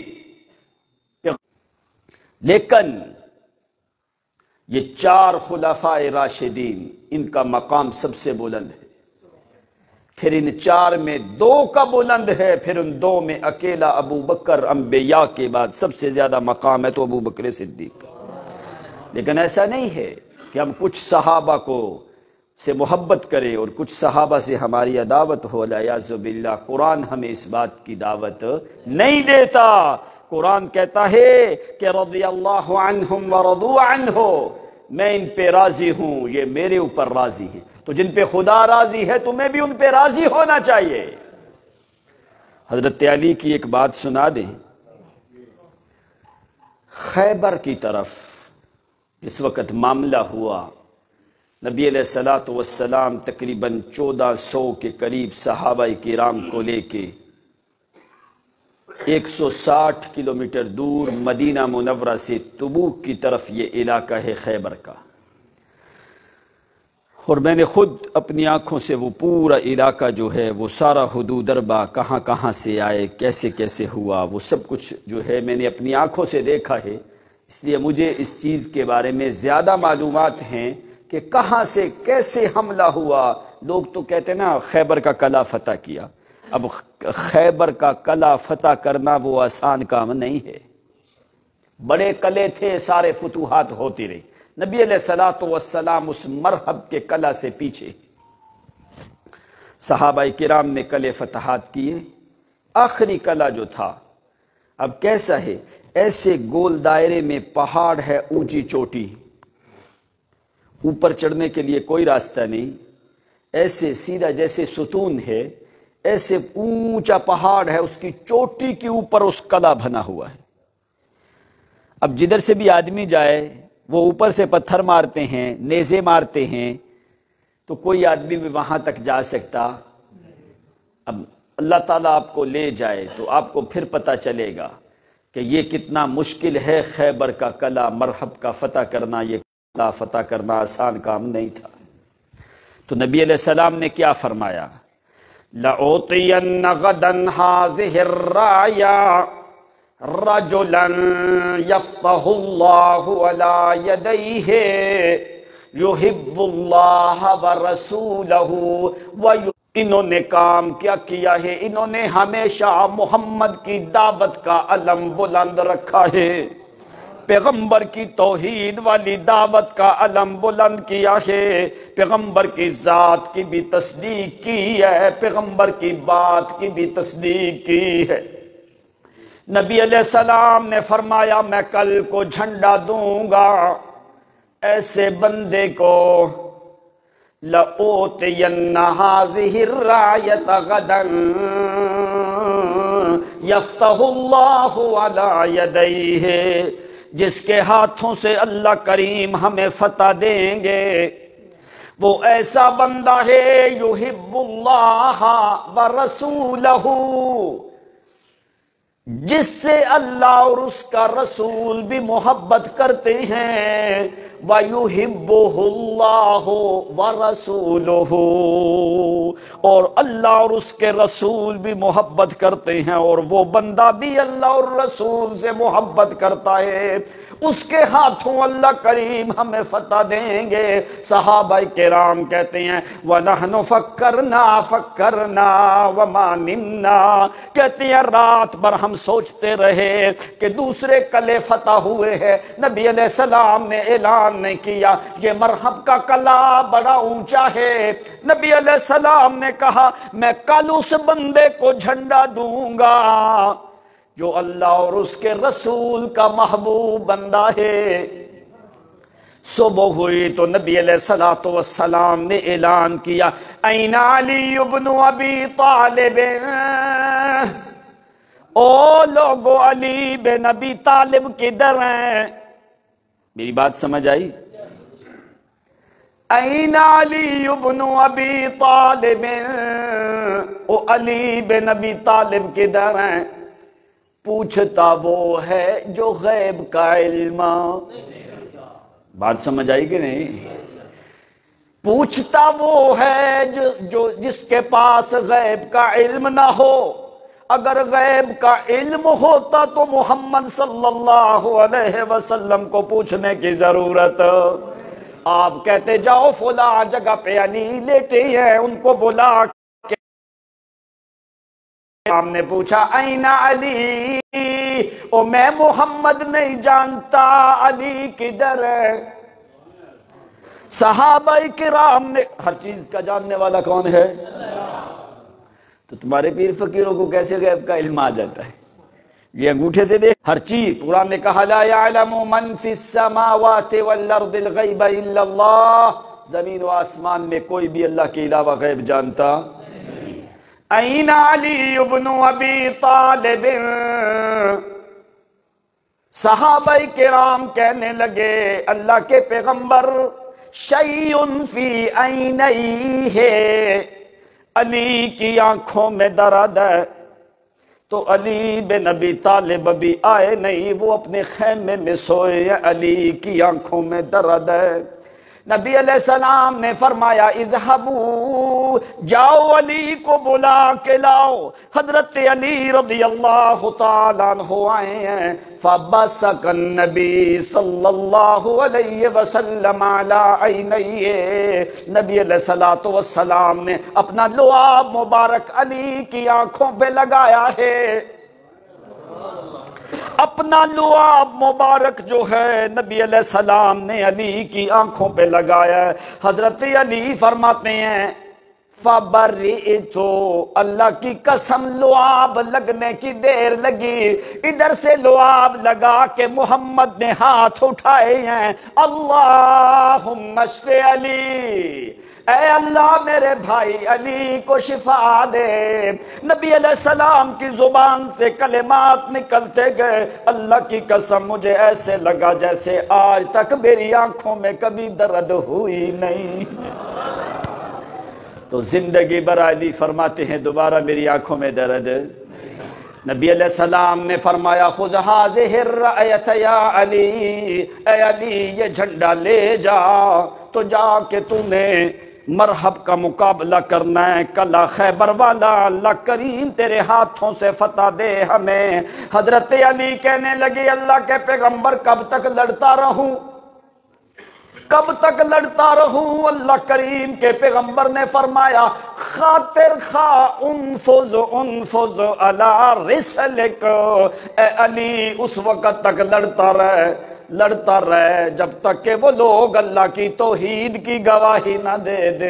لیکن یہ چار خلفاء راشدین ان کا مقام سب سے بلند ہے، پھر ان چار میں دو کا بلند ہے، پھر ان دو میں اکیلا ابو بکر انبیاء کے بعد سب سے زیادہ مقام ہے تو ابو بکر صدیق۔ لیکن ایسا نہیں ہے کہ ہم کچھ صحابہ کو سے محبت کریں اور کچھ صحابہ سے ہماری عداوت ہو، والعیاذ باللہ۔ قرآن ہمیں اس بات کی دعوت نہیں دیتا۔ قرآن کہتا ہے کہ رضی اللہ عنہم ورضوا عنہ، میں ان پہ راضی ہوں، یہ میرے اوپر راضی ہیں۔ تو جن پہ خدا راضی ہے تمہیں بھی ان پہ راضی ہونا چاہیے۔ حضرت علی کی ایک بات سنا دیں، خیبر کی طرف اس وقت معاملہ ہوا، نبی علیہ الصلوۃ والسلام تقریباً چودہ سو کے قریب صحابہ کرام کو لے کے ایک سو ساٹھ کلومیٹر دور مدینہ منورہ سے تبوک کی طرف یہ علاقہ ہے خیبر کا، اور میں نے خود اپنی آنکھوں سے وہ پورا علاقہ جو ہے وہ سارا حدود اربع کہاں کہاں سے آئے، کیسے کیسے ہوا، وہ سب کچھ جو ہے میں نے اپنی آنکھوں سے دیکھا ہے۔ اس لیے مجھے اس چیز کے بارے میں زیادہ معلومات ہیں کہ کہاں سے کیسے حملہ ہوا۔ لوگ تو کہتے ہیں نا خیبر کا قلعہ فتح کیا، اب خیبر کا قلعہ فتح کرنا وہ آسان کام نہیں ہے، بڑے قلعے تھے، سارے فتوحات ہوتی رہی۔ نبی علیہ الصلوۃ والسلام اس مرحب کے قلعہ سے پیچھے، صحابہ کرام نے قلعے فتحات کیے۔ آخری قلعہ جو تھا اب کیسا ہے؟ ایسے گول دائرے میں پہاڑ ہے، اونچی چوٹی، اوپر چڑھنے کے لیے کوئی راستہ نہیں، ایسے سیدھا جیسے ستون ہے، ایسے اونچا پہاڑ ہے، اس کی چوٹی کے اوپر اس قلعہ بنا ہوا ہے۔ اب جدھر سے بھی آدمی جائے وہ اوپر سے پتھر مارتے ہیں، نیزے مارتے ہیں، تو کوئی آدمی بھی وہاں تک جا سکتا؟ اب اللہ تعالیٰ آپ کو لے جائے تو آپ کو پھر پتہ چلے گا کہ یہ کتنا مشکل ہے۔ خیبر کا قلعہ مرحب کا فتح کرنا، یہ قلعہ فتح کرنا آسان کام نہیں تھا۔ تو نبی علیہ السلام نے کیا فرمایا؟ لأعطین غدا هذه الراية رجلا يفتح الله على يديه يحب الله ورسوله ويحب. انہوں نے کام کیا کیا ہے؟ انہوں نے ہمیشہ محمد کی دعوت کا علم بلند رکھا ہے، پیغمبر کی توحید والی دعوت کا علم بلند کیا ہے، پیغمبر کی ذات کی بھی تصدیق کی ہے، پیغمبر کی بات کی بھی تصدیق کی ہے۔ نبی علیہ السلام نے فرمایا میں کل کو جھنڈا دوں گا ایسے بندے کو، لَأُوتِيَنَّ هَذِهِ الرَّايَةَ غَدًا يَفْتَحُ اللَّهُ عَلَى يَدَيْهِ، جس کے ہاتھوں سے اللہ کریم ہمیں فتح دیں گے وہ ایسا بندہ ہے يُحِبُّ اللَّهَ وَرَسُولَهُ، جس سے اللہ اور اس کا رسول بھی محبت کرتے ہیں، وَيُحِبُّهُ اللَّهُ وَرَسُولُهُ، اور اللہ اور اس کے رسول بھی محبت کرتے ہیں، اور وہ بندہ بھی اللہ اور رسول سے محبت کرتا ہے، اس کے ہاتھوں اللہ کریم ہمیں فتح دیں گے۔ صحابہ کرام کہتے ہیں وَنَحْنُ فَكَّرْنَا فَكَّرْنَا وَمَا نِمْنَا، کہتے ہیں رات بھر ہم سوچتے رہے کہ دوسرے قلعے فتح ہوئے ہیں، نبی علیہ السلام نے اعلان نہیں کیا، یہ مرحب کا قلعہ بڑا اونچا ہے، نبی علیہ السلام نے کہا میں کل اس بندے کو جھنڈا دوں گا جو اللہ اور اس کے رسول کا محبوب بندہ ہے۔ صبح ہوئی تو نبی علیہ السلام نے اعلان کیا این علی ابن ابی طالب، او لوگو علی بن ابی طالب کدھر ہیں؟ میری بات سمجھ آئی؟ این علی ابن ابی طالب، او علی بن ابی طالب کدھر ہیں؟ پوچھتا وہ ہے جو غیب کا علم، بات سمجھ آئی کہ نہیں؟ پوچھتا وہ ہے جو, جو جس کے پاس غیب کا علم نہ ہو، اگر غیب کا علم ہوتا تو محمد صلی اللہ علیہ وسلم کو پوچھنے کی ضرورت، آپ کہتے جاؤ فلاں جگہ پہ علی لیٹے ہیں ان کو بلا۔ ہم نے پوچھا این علی، او میں محمد نہیں جانتا علی کدھر ہے؟ صحابہ کرام نے، ہر چیز کا جاننے والا کون ہے؟ تو تمہارے پیر فقیروں کو کیسے غیب کا علم آ جاتا ہے؟ یہ انگوٹھے سے دیکھ ہر چیز، قرآن نے کہا لا یعلم من فی السماوات والارض الغیب الا اللہ، زمین و آسمان میں کوئی بھی اللہ کے علاوہ غیب جانتا۔ این علی ابن ابی طالب، صحابہ کرام کہنے لگے اللہ کے پیغمبر شیء فی عینیہ، علی کی آنکھوں میں درد ہے، تو علی بن ابی طالب ابھی آئے نہیں، وہ اپنے خیمے میں سوئے، علی کی آنکھوں میں درد ہے۔ نبی علیہ السلام نے فرمایا اذهبوا، جاؤ علی کو بلا کے لاؤ۔ حضرت علی رضی اللہ تعالیٰ عنہ آئے ہیں، فبصق النبی صلی اللہ علیہ وسلم علی عینیہ، نبی علیہ السلام نے اپنا لعاب مبارک علی کی آنکھوں پہ لگایا ہے، اپنا لعاب مبارک جو ہے نبی علیہ السلام نے علی کی آنکھوں پہ لگایا ہے۔ حضرت علی فرماتے ہیں فَبَرِئْتُ، اللہ کی قسم لعاب لگنے کی دیر لگی، ادھر سے لعاب لگا کہ محمد نے ہاتھ اٹھائے ہیں اللہم اشف علی، اے اللہ میرے بھائی علی کو شفا دے۔ نبی علیہ السلام کی زبان سے کلمات نکلتے گئے اللہ کی قسم مجھے ایسے لگا جیسے آج تک میری آنکھوں میں کبھی درد ہوئی نہیں۔ تو زندگی بھر علی فرماتے ہیں دوبارہ میری آنکھوں میں درد۔ نبی علیہ السلام نے فرمایا خذ هذه الرایۃ یا علی، اے علی یہ جھنڈا لے جا، تو جا کے تو نے مرحب کا مقابلہ کرنا ہے، کلا خیبر والا اللہ کریم تیرے ہاتھوں سے فتح دے ہمیں۔ حضرت علی کہنے لگے اللہ کے پیغمبر کب تک لڑتا رہوں، کب تک لڑتا رہوں؟ اللہ کریم کے پیغمبر نے فرمایا خاطر خواہ انفذ انفذ علی رسلک، اے علی اس وقت تک لڑتا رہے لڑتا رہے جب تک کہ وہ لوگ اللہ کی توحید کی گواہی نہ دے دے۔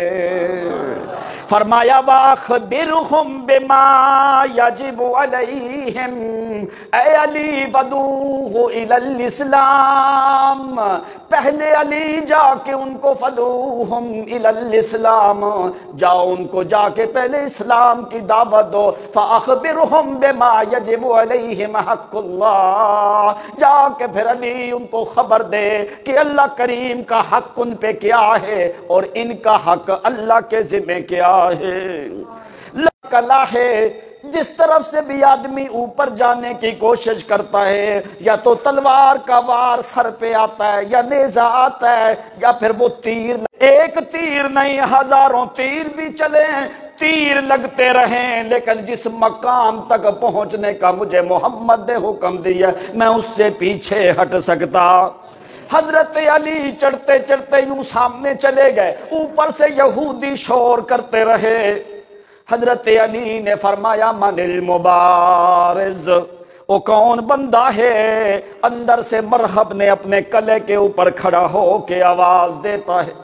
فرمایا وَأَخْبِرْهُمْ بِمَا يَجِبُ عَلَيْهِمْ، اے علی فَدُوهُ إِلَى الْإِسْلَامِ، پہلے علی جا کے ان کو فَدُوهُمْ إِلَى الْإِسْلَامِ، جاؤ ان کو جا کے پہلے اسلام کی دعوت دو۔ فَأَخْبِرْهُمْ بِمَا يَجِبُ عَلَيْهِمْ حَقُّ اللَّهِ، جا کے پھر علی ان کو خبر دے کہ اللہ کریم کا حق ان پہ کیا ہے اور ان کا حق اللہ کے ذمہ کیا ہے۔ لکلا ہے جس طرف سے بھی آدمی اوپر جانے کی کوشش کرتا ہے، یا تو تلوار کا وار سر پہ آتا ہے، یا نیزہ آتا ہے، یا پھر وہ تیر، ایک تیر نہیں ہزاروں تیر بھی چلے، تیر لگتے رہیں، لیکن جس مقام تک پہنچنے کا مجھے محمد نے حکم دیا میں اس سے پیچھے ہٹ سکتا۔ حضرت علی چڑھتے چڑھتے یوں سامنے چلے گئے، اوپر سے یہودی شور کرتے رہے۔ حضرت علی نے فرمایا من المبارز، وہ کون بندہ ہے؟ اندر سے مرحب نے اپنے کلے کے اوپر کھڑا ہو کے آواز دیتا ہے،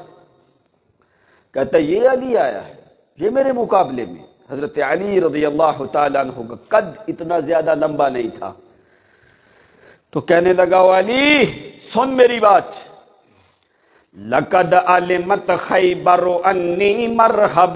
کہتا ہے یہ علی آیا ہے، یہ میرے مقابلے میں۔ حضرت علی رضی اللہ تعالیٰ عنہ کا قد اتنا زیادہ لمبا نہیں تھا، تو کہنے لگا علی سن میری بات، لقد علمت خیبر انی مرحب،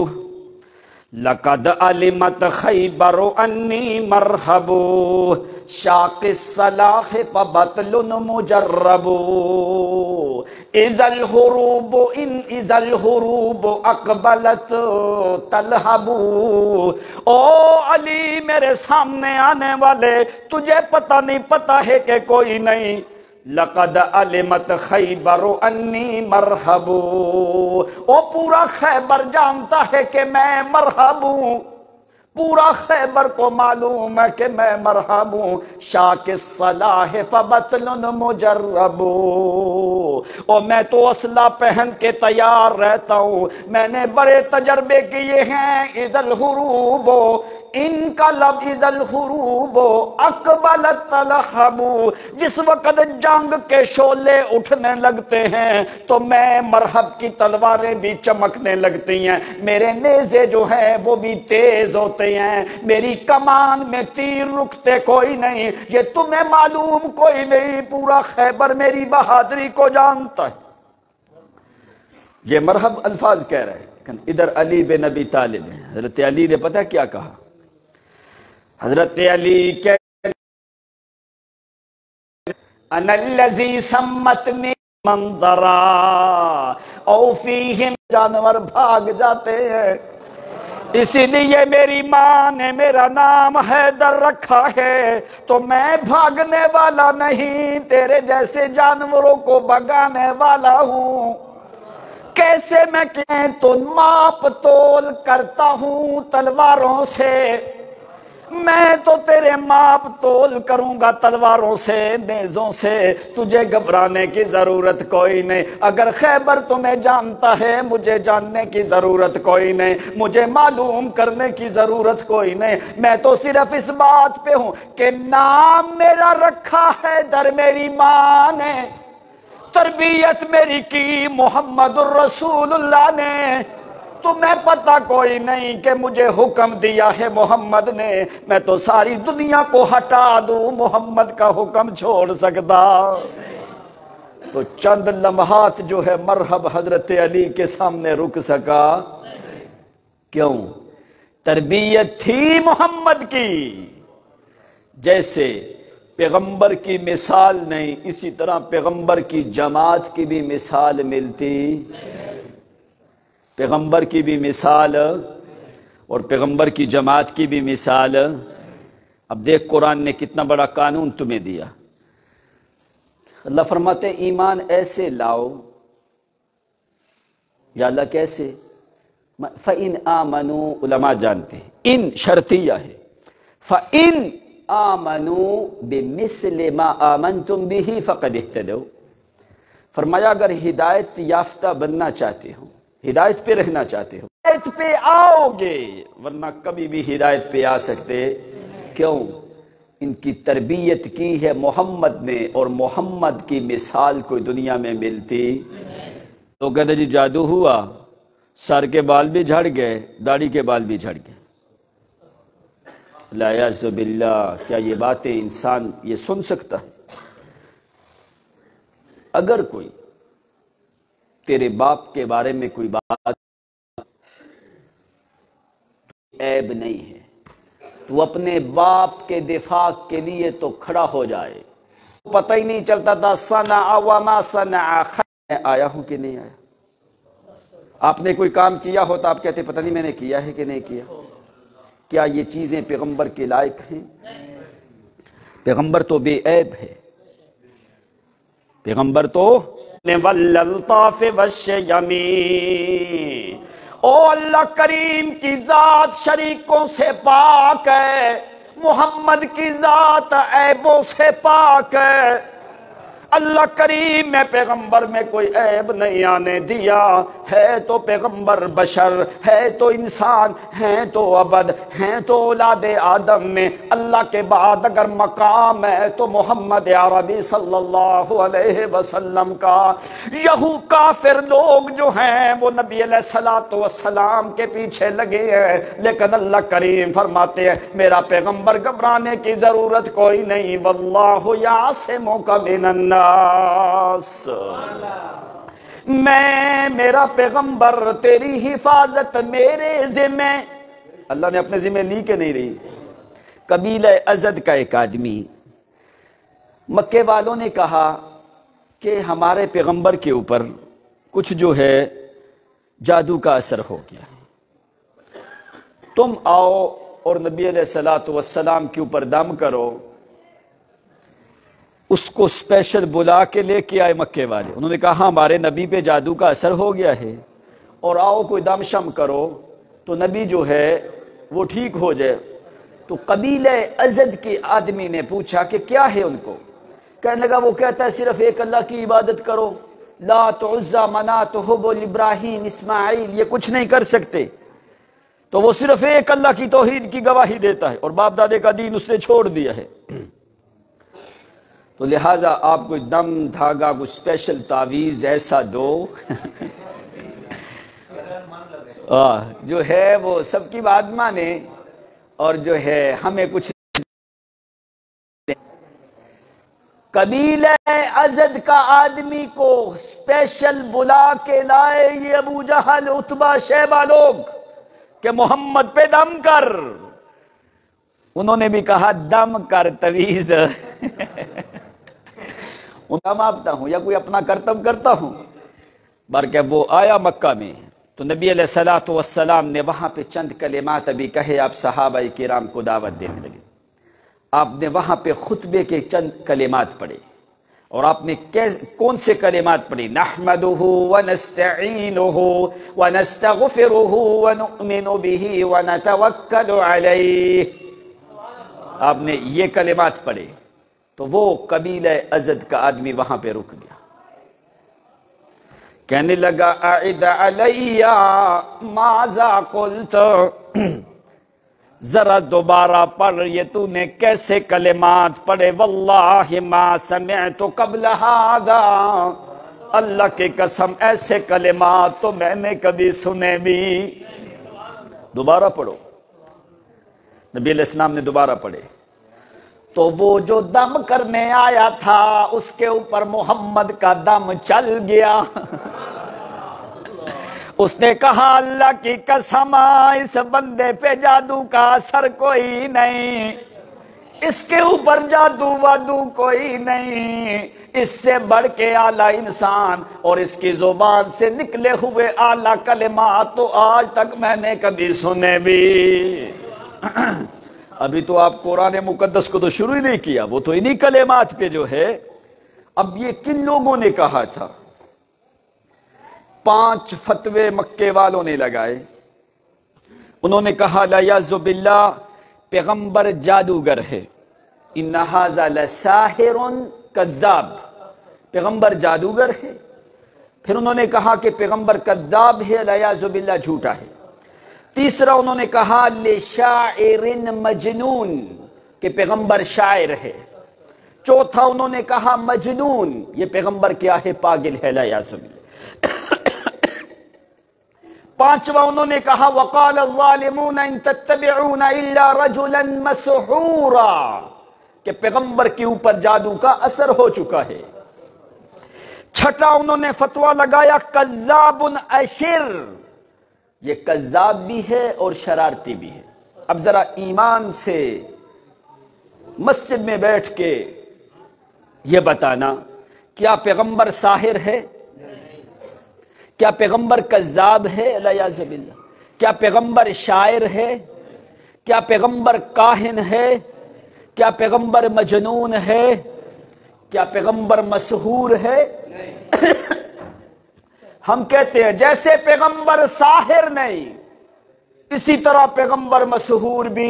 لقد علمت خیبر انی مرحب، شاق الصلاح فبطل مجرب، اذا الحروب ان اذا الحروب اقبلت تلہب۔ او علی میرے سامنے آنے والے تجھے پتہ نہیں پتہ ہے کہ کوئی نہیں، لقد علمت خیبر انی مرحب، او پورا خیبر جانتا ہے کہ میں مرحب ہوں، پورا خیبر کو معلوم ہے کہ میں مرحب ہوں، شاک الصلاح فبطل مجرب، اور میں تو اسلحہ پہن کے تیار رہتا ہوں، میں نے بڑے تجربے کیے ہیں۔ اذا الحروب ان کا لب اذا الحروب اقبلت تلہب، جس وقت جنگ کے شعلے اٹھنے لگتے ہیں تو میں مرحب کی تلواریں بھی چمکنے لگتی ہیں، میرے نیزے جو ہیں وہ بھی تیز ہوتے ہیں، میری کمان میں تیر رکتے کوئی نہیں، یہ تمہیں معلوم کوئی نہیں، پورا خیبر میری بہادری کو جانتا ہے۔ یہ مرحب الفاظ کہہ رہے ہیں، ادھر علی بن ابی طالب ہے۔ حضرت علی نے پتہ کیا کہا؟ حضرت علی کہ انا الذی سمتنی منظرا او فیہم، جانور بھاگ جاتے ہیں، اسی لیے میری ماں نے میرا نام حیدر رکھا ہے، تو میں بھاگنے والا نہیں، تیرے جیسے جانوروں کو بھگانے والا ہوں۔ کیسے میں کہ تو ماپ تول کرتا ہوں تلواروں سے، میں تو تیرے ماپ تول کروں گا تلواروں سے، نیزوں سے، تجھے گھبرانے کی ضرورت کوئی نہیں۔ اگر خیبر تمہیں جانتا ہے مجھے جاننے کی ضرورت کوئی نہیں، مجھے معلوم کرنے کی ضرورت کوئی نہیں، میں تو صرف اس بات پہ ہوں کہ نام میرا رکھا ہے در میری ماں نے، تربیت میری کی محمد الرسول اللہ نے، تمہیں پتہ کوئی نہیں کہ مجھے حکم دیا ہے محمد نے، میں تو ساری دنیا کو ہٹا دوں، محمد کا حکم چھوڑ سکتا؟ تو چند لمحات جو ہے مرحب حضرت علی کے سامنے رک سکا، کیوں؟ تربیت تھی محمد کی۔ جیسے پیغمبر کی مثال نہیں، اسی طرح پیغمبر کی جماعت کی بھی مثال ملتی، پیغمبر کی بھی مثال اور پیغمبر کی جماعت کی بھی مثال۔ اب دیکھ قرآن نے کتنا بڑا قانون تمہیں دیا۔ اللہ فرماتے ایمان ایسے لاؤ یا اللہ کیسے؟ فَإِنْ آمَنُوا علماء جانتے ہیں ان شرطیہ ہے، فَإِنْ آمَنُوا بِمِثْلِ مَا آمَنْتُمْ بِهِ فَقَدْ اهْتَدَوْا۔ فرمایا اگر ہدایت یافتہ بننا چاہتے ہو، ہدایت پہ رہنا چاہتے ہو، ہدایت پہ آؤ گے، ورنہ کبھی بھی ہدایت پہ آ سکتے کیوں؟ ان کی تربیت کی ہے محمد نے، اور محمد کی مثال کوئی دنیا میں ملتی تو کہتے جی جادو ہوا، سر کے بال بھی جھڑ گئے، داڑھی کے بال بھی جھڑ گئے۔ لا یعوذ باللہ، کیا یہ باتیں انسان یہ سن سکتا ہے؟ اگر کوئی تیرے باپ کے بارے میں کوئی بات عیب نہیں ہے، تو اپنے باپ کے دفاع کے لیے تو کھڑا ہو جائے۔ پتہ ہی نہیں چلتا تھا صنع وما صنع، آیا ہوں کہ نہیں آیا؟ آپ نے کوئی کام کیا ہوتا آپ کہتے پتہ نہیں میں نے کیا ہے کہ نہیں کیا۔ کیا یہ چیزیں پیغمبر کے لائق ہیں؟ پیغمبر تو بے عیب ہے، پیغمبر تو والالطاف والشیمی، او اللہ کریم کی ذات شریکوں سے پاک ہے، محمد کی ذات عیبوں سے پاک ہے۔ اللہ کریم میں پیغمبر میں کوئی عیب نہیں آنے دیا، ہے تو پیغمبر بشر، ہے تو انسان، ہے تو عبد، ہے تو اولاد آدم میں، اللہ کے بعد اگر مقام ہے تو محمد عربی صلی اللہ علیہ وسلم کا۔ یہو کافر لوگ جو ہیں وہ نبی علیہ الصلوۃ والسلام کے پیچھے لگے ہیں، لیکن اللہ کریم فرماتے ہیں میرا پیغمبر گھبرانے کی ضرورت کوئی نہیں، واللہ یعصمک من الناس، میں میرا پیغمبر تیری حفاظت میرے ذمہ۔ اللہ نے اپنے ذمہ لی کہ نہیں رہی؟ قبیلہ ازد کا ایک آدمی، مکے والوں نے کہا کہ ہمارے پیغمبر کے اوپر کچھ جو ہے جادو کا اثر ہو گیا، تم آؤ اور نبی علیہ الصلوۃ والسلام کے اوپر دم کرو۔ اس کو اسپیشل بلا کے لے کے آئے مکے والے، انہوں نے کہا ہمارے نبی پہ جادو کا اثر ہو گیا ہے اور آؤ کوئی دم شم کرو تو نبی جو ہے وہ ٹھیک ہو جائے۔ تو قبیلہ ازد کے آدمی نے پوچھا کہ کیا ہے ان کو؟ کہنے لگا وہ کہتا ہے صرف ایک اللہ کی عبادت کرو، لات عزا منات حبل ابراہیم اسماعیل، یہ کچھ نہیں کر سکتے۔ تو وہ صرف ایک اللہ کی توحید کی گواہی دیتا ہے اور باپ دادے کا دین اس نے چھوڑ دیا ہے۔ تو لہٰذا آپ کوئی دم دھاگا کوئی اسپیشل تعویذ ایسا دو جو ہے وہ سب کی بات مانے اور جو ہے ہمیں کچھ۔ قبیلہ ازد کا آدمی کو اسپیشل بلا کے لائے یہ ابو جہل عتبہ شیبہ لوگ کہ محمد پہ دم کر۔ انہوں نے بھی کہا دم کر تعویذ دم آپتا ہوں یا کوئی اپنا کرتب کرتا ہوں۔ بلکہ وہ آیا مکہ میں تو نبی علیہ الصلوۃ والسلام نے وہاں پہ چند کلمات ابھی کہے، آپ صحابہ کرام کو دعوت دینے لگے۔ آپ نے وہاں پہ خطبے کے چند کلمات پڑھے اور آپ نے کون سے کلمات پڑھی؟ نحمدہ ونستعینہ ونستغفرہ ونؤمن بہ ونتوکل علیہ۔ آپ نے یہ کلمات پڑھے تو وہ قبیلہ ازد کا آدمی وہاں پہ رک گیا، کہنے لگا اعد علی ماذا قلت، ذرا دوبارہ پڑھ یہ تو نے کیسے کلمات پڑھے؟ واللہ ما سمعت قبل ھذا، اللہ کی قسم ایسے کلمات تو میں نے کبھی سنے بھی۔ دوبارہ پڑھو۔ نبی علیہ السلام نے دوبارہ پڑھے تو وہ جو دم کرنے آیا تھا اس کے اوپر محمد کا دم چل گیا۔ اس نے کہا اللہ کی قسم اس بندے پہ جادو کا اثر کوئی نہیں، اس کے اوپر جادو وادو کوئی نہیں، اس سے بڑھ کے اعلیٰ انسان اور اس کی زبان سے نکلے ہوئے اعلیٰ کلمات تو آج تک میں نے کبھی سنے بھی۔ ابھی تو آپ قرآن مقدس کو تو شروع ہی نہیں کیا، وہ تو انہی کلمات پہ جو ہے۔ اب یہ کن لوگوں نے کہا تھا؟ پانچ فتوے مکے والوں نے لگائے. انہوں نے کہا لَعِیَاذُ بِاللَّہ پیغمبر جادوگر ہے. اِنَّ هَذَا لَسَاحِرٌ کذاب، پیغمبر جادوگر ہے. پھر انہوں نے کہا کہ پیغمبر کذاب ہے، لَعِیَاذُ بِاللَّہ جھوٹا ہے. تیسرا انہوں نے کہا لِشَاعِرٍ مَجْنُون، کہ پیغمبر شاعر ہے. چوتھا انہوں نے کہا مجنون، یہ پیغمبر کیا ہے؟ پاگل ہے، لَعِیَاذُ بِاللَّہ. پانچواں انہوں نے کہا وَقَالَ الظَّالِمُونَ إِن تَتَّبِعُونَ إِلَّا رَجُلًا مَسْحُورًا، کہ پیغمبر کے اوپر جادو کا اثر ہو چکا ہے. چھٹا انہوں نے فتویٰ لگایا کذاب اشر، یہ کذاب بھی ہے اور شرارتی بھی ہے. اب ذرا ایمان سے مسجد میں بیٹھ کے یہ بتانا، کیا پیغمبر ساحر ہے؟ کیا پیغمبر کذاب ہے؟ لَعِیَاذُ بِاللَّہ. کیا پیغمبر شاعر ہے؟ کیا پیغمبر کاہن ہے؟ کیا پیغمبر مجنون ہے؟ کیا پیغمبر مسحور ہے؟ ہم کہتے ہیں جیسے پیغمبر ساحر نہیں، اسی طرح پیغمبر مسحور بھی.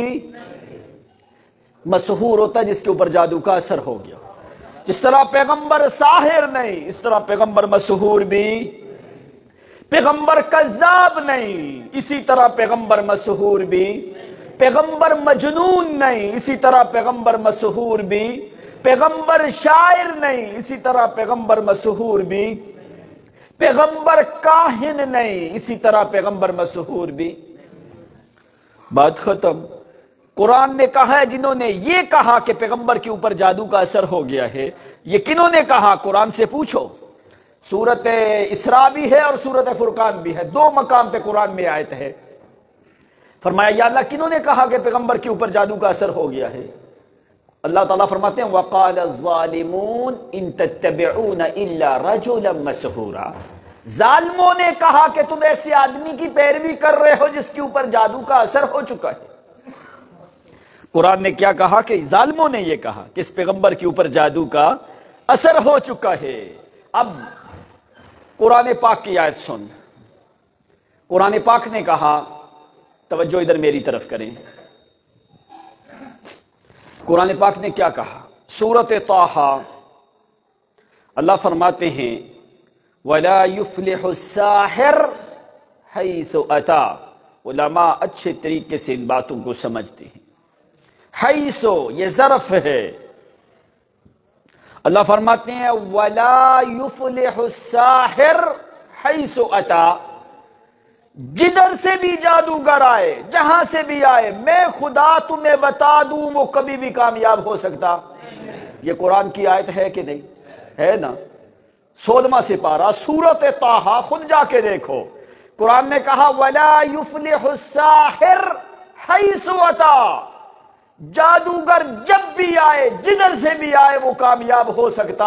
مسحور ہوتا ہے جس کے اوپر جادو کا اثر ہو گیا. جس طرح پیغمبر ساحر نہیں، اس طرح پیغمبر مسحور بھی. پیغمبر کذاب نہیں، اسی طرح پیغمبر مسحور بھی. پیغمبر مجنون نہیں، اسی طرح پیغمبر مسحور بھی. پیغمبر شاعر نہیں، اسی طرح پیغمبر مسحور بھی. پیغمبر کاہن نہیں، اسی طرح پیغمبر مسحور بھی. بات ختم. قرآن نے کہا ہے جنہوں نے یہ کہا کہ پیغمبر کے اوپر جادو کا اثر ہو گیا ہے، یہ کنہوں نے کہا؟ قرآن سے پوچھو. سورت اسراء بھی ہے اور سورت فرقان بھی ہے، دو مقام پہ قرآن میں آیت ہے. فرمایا یا اللہ کنہوں نے کہا کہ پیغمبر کے اوپر جادو کا اثر ہو گیا ہے؟ اللہ تعالیٰ فرماتے ہیں وَقَالَ الظَّالِمُونَ إِن تَتَّبِعُونَ إِلَّا رَجُلًا مَسْحُورًا، ظالموں نے کہا کہ تم ایسے آدمی کی پیروی کر رہے ہو جس کے اوپر جادو کا اثر ہو چکا ہے. قرآن نے کیا کہا؟ کہ ظالموں نے یہ کہا کہ اس پیغمبر کے اوپر جادو کا اثر ہو چکا ہے. اب قرآن پاک کی آیت سن. قرآن پاک نے کہا، توجہ ادھر میری طرف کریں، قرآن پاک نے کیا کہا؟ سورۃ طٰہٰ اللہ فرماتے ہیں وَلَا يُفْلِحُ السَّاحِرُ حَيْثُ أَتَىٰ. علماء اچھے طریقے سے ان باتوں کو سمجھتے ہیں. حیث یہ ظرف ہے. اللہ فرماتے ہیں وَلَا يُفْلِحُ السَّاحِرُ حَيْثُ أَتَىٰ، جدھر سے بھی جادوگر آئے، جہاں سے بھی آئے، میں خدا تمہیں بتا دوں وہ کبھی بھی کامیاب ہو سکتا. یہ قرآن کی آیت ہے کہ نہیں؟ ہے نا. سولہواں سپارہ سورۃ طٰہٰ، خود جا کے دیکھو. قرآن نے کہا وَلَا يُفْلِحُ السَّاحِرُ حَيْثُ أَتَىٰ، جادوگر جب بھی آئے، جدھر سے بھی آئے، وہ کامیاب ہو سکتا.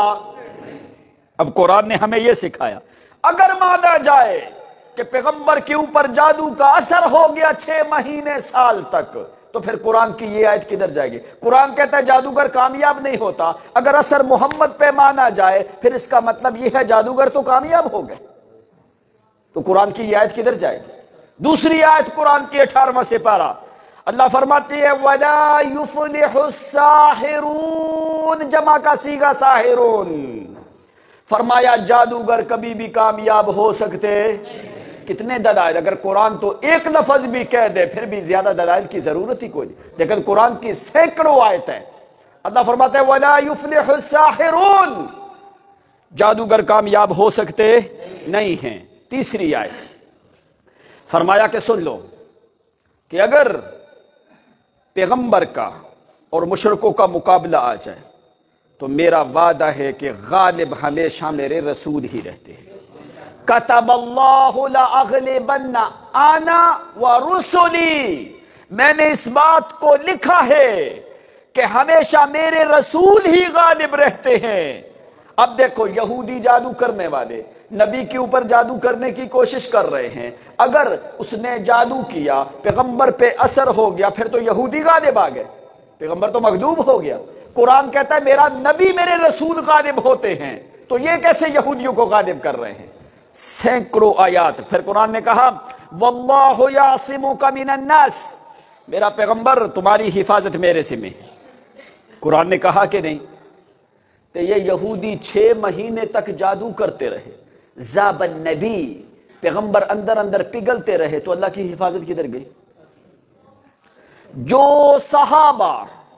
اب قرآن نے ہمیں یہ سکھایا اگر مانا جائے کہ پیغمبر کے اوپر جادو کا اثر ہو گیا چھ مہینے سال تک، تو پھر قرآن کی یہ آیت کدھر جائے گی؟ قرآن کہتا ہے جادوگر کامیاب نہیں ہوتا. اگر اثر محمد پہ مانا جائے پھر اس کا مطلب یہ ہے جادوگر تو کامیاب ہو گئے. تو قرآن کی یہ آیت کدھر جائے گی؟ دوسری آیت قرآن کی اٹھارہواں سپارہ اللہ فرماتے ہیں وَلَا يُفْلِحُ السَّاحِرُونَ، جمع کا صیغہ ساحرون. فرمایا جادوگر کبھی بھی کامیاب ہو سکتے. کتنے دلائل؟ اگر قرآن تو ایک لفظ بھی کہہ دے پھر بھی زیادہ دلائل کی ضرورت ہی کوئی نہیں، لیکن قرآن کی سینکڑوں آیت ہے. اللہ فرماتے ہیں وَلَا يُفْلِحُ السَّاحِرُونَ، جادوگر کامیاب ہو سکتے نہیں ہیں. تیسری آیت فرمایا کہ سن لو کہ اگر پیغمبر کا اور مشرکوں کا مقابلہ آ جائے تو میرا وعدہ ہے کہ غالب ہمیشہ میرے رسول ہی رہتے ہیں. کتب اللہ لأغلبن انا ورسلی، میں نے اس بات کو لکھا ہے کہ ہمیشہ میرے رسول ہی غالب رہتے ہیں. اب دیکھو یہودی جادو کرنے والے نبی کے اوپر جادو کرنے کی کوشش کر رہے ہیں. اگر اس نے جادو کیا، پیغمبر پہ اثر ہو گیا، پھر تو یہودی غالب آ گئے، پیغمبر تو مغلوب ہو گیا. قرآن کہتا ہے میرا نبی میرے رسول غالب ہوتے ہیں، تو یہ کیسے یہودیوں کو غالب کر رہے ہیں؟ سینکڑوں آیات. پھر قرآن نے کہا واللہ یعصمک من الناس، میرا پیغمبر تمہاری حفاظت میرے سے میں. قرآن نے کہا کہ نہیں؟ تو یہ یہودی چھ مہینے تک جادو کرتے رہے. ذاب النبی، پیغمبر اندر اندر پگھلتے رہے، تو اللہ کی حفاظت کدھر گئی؟ جو صحابہ،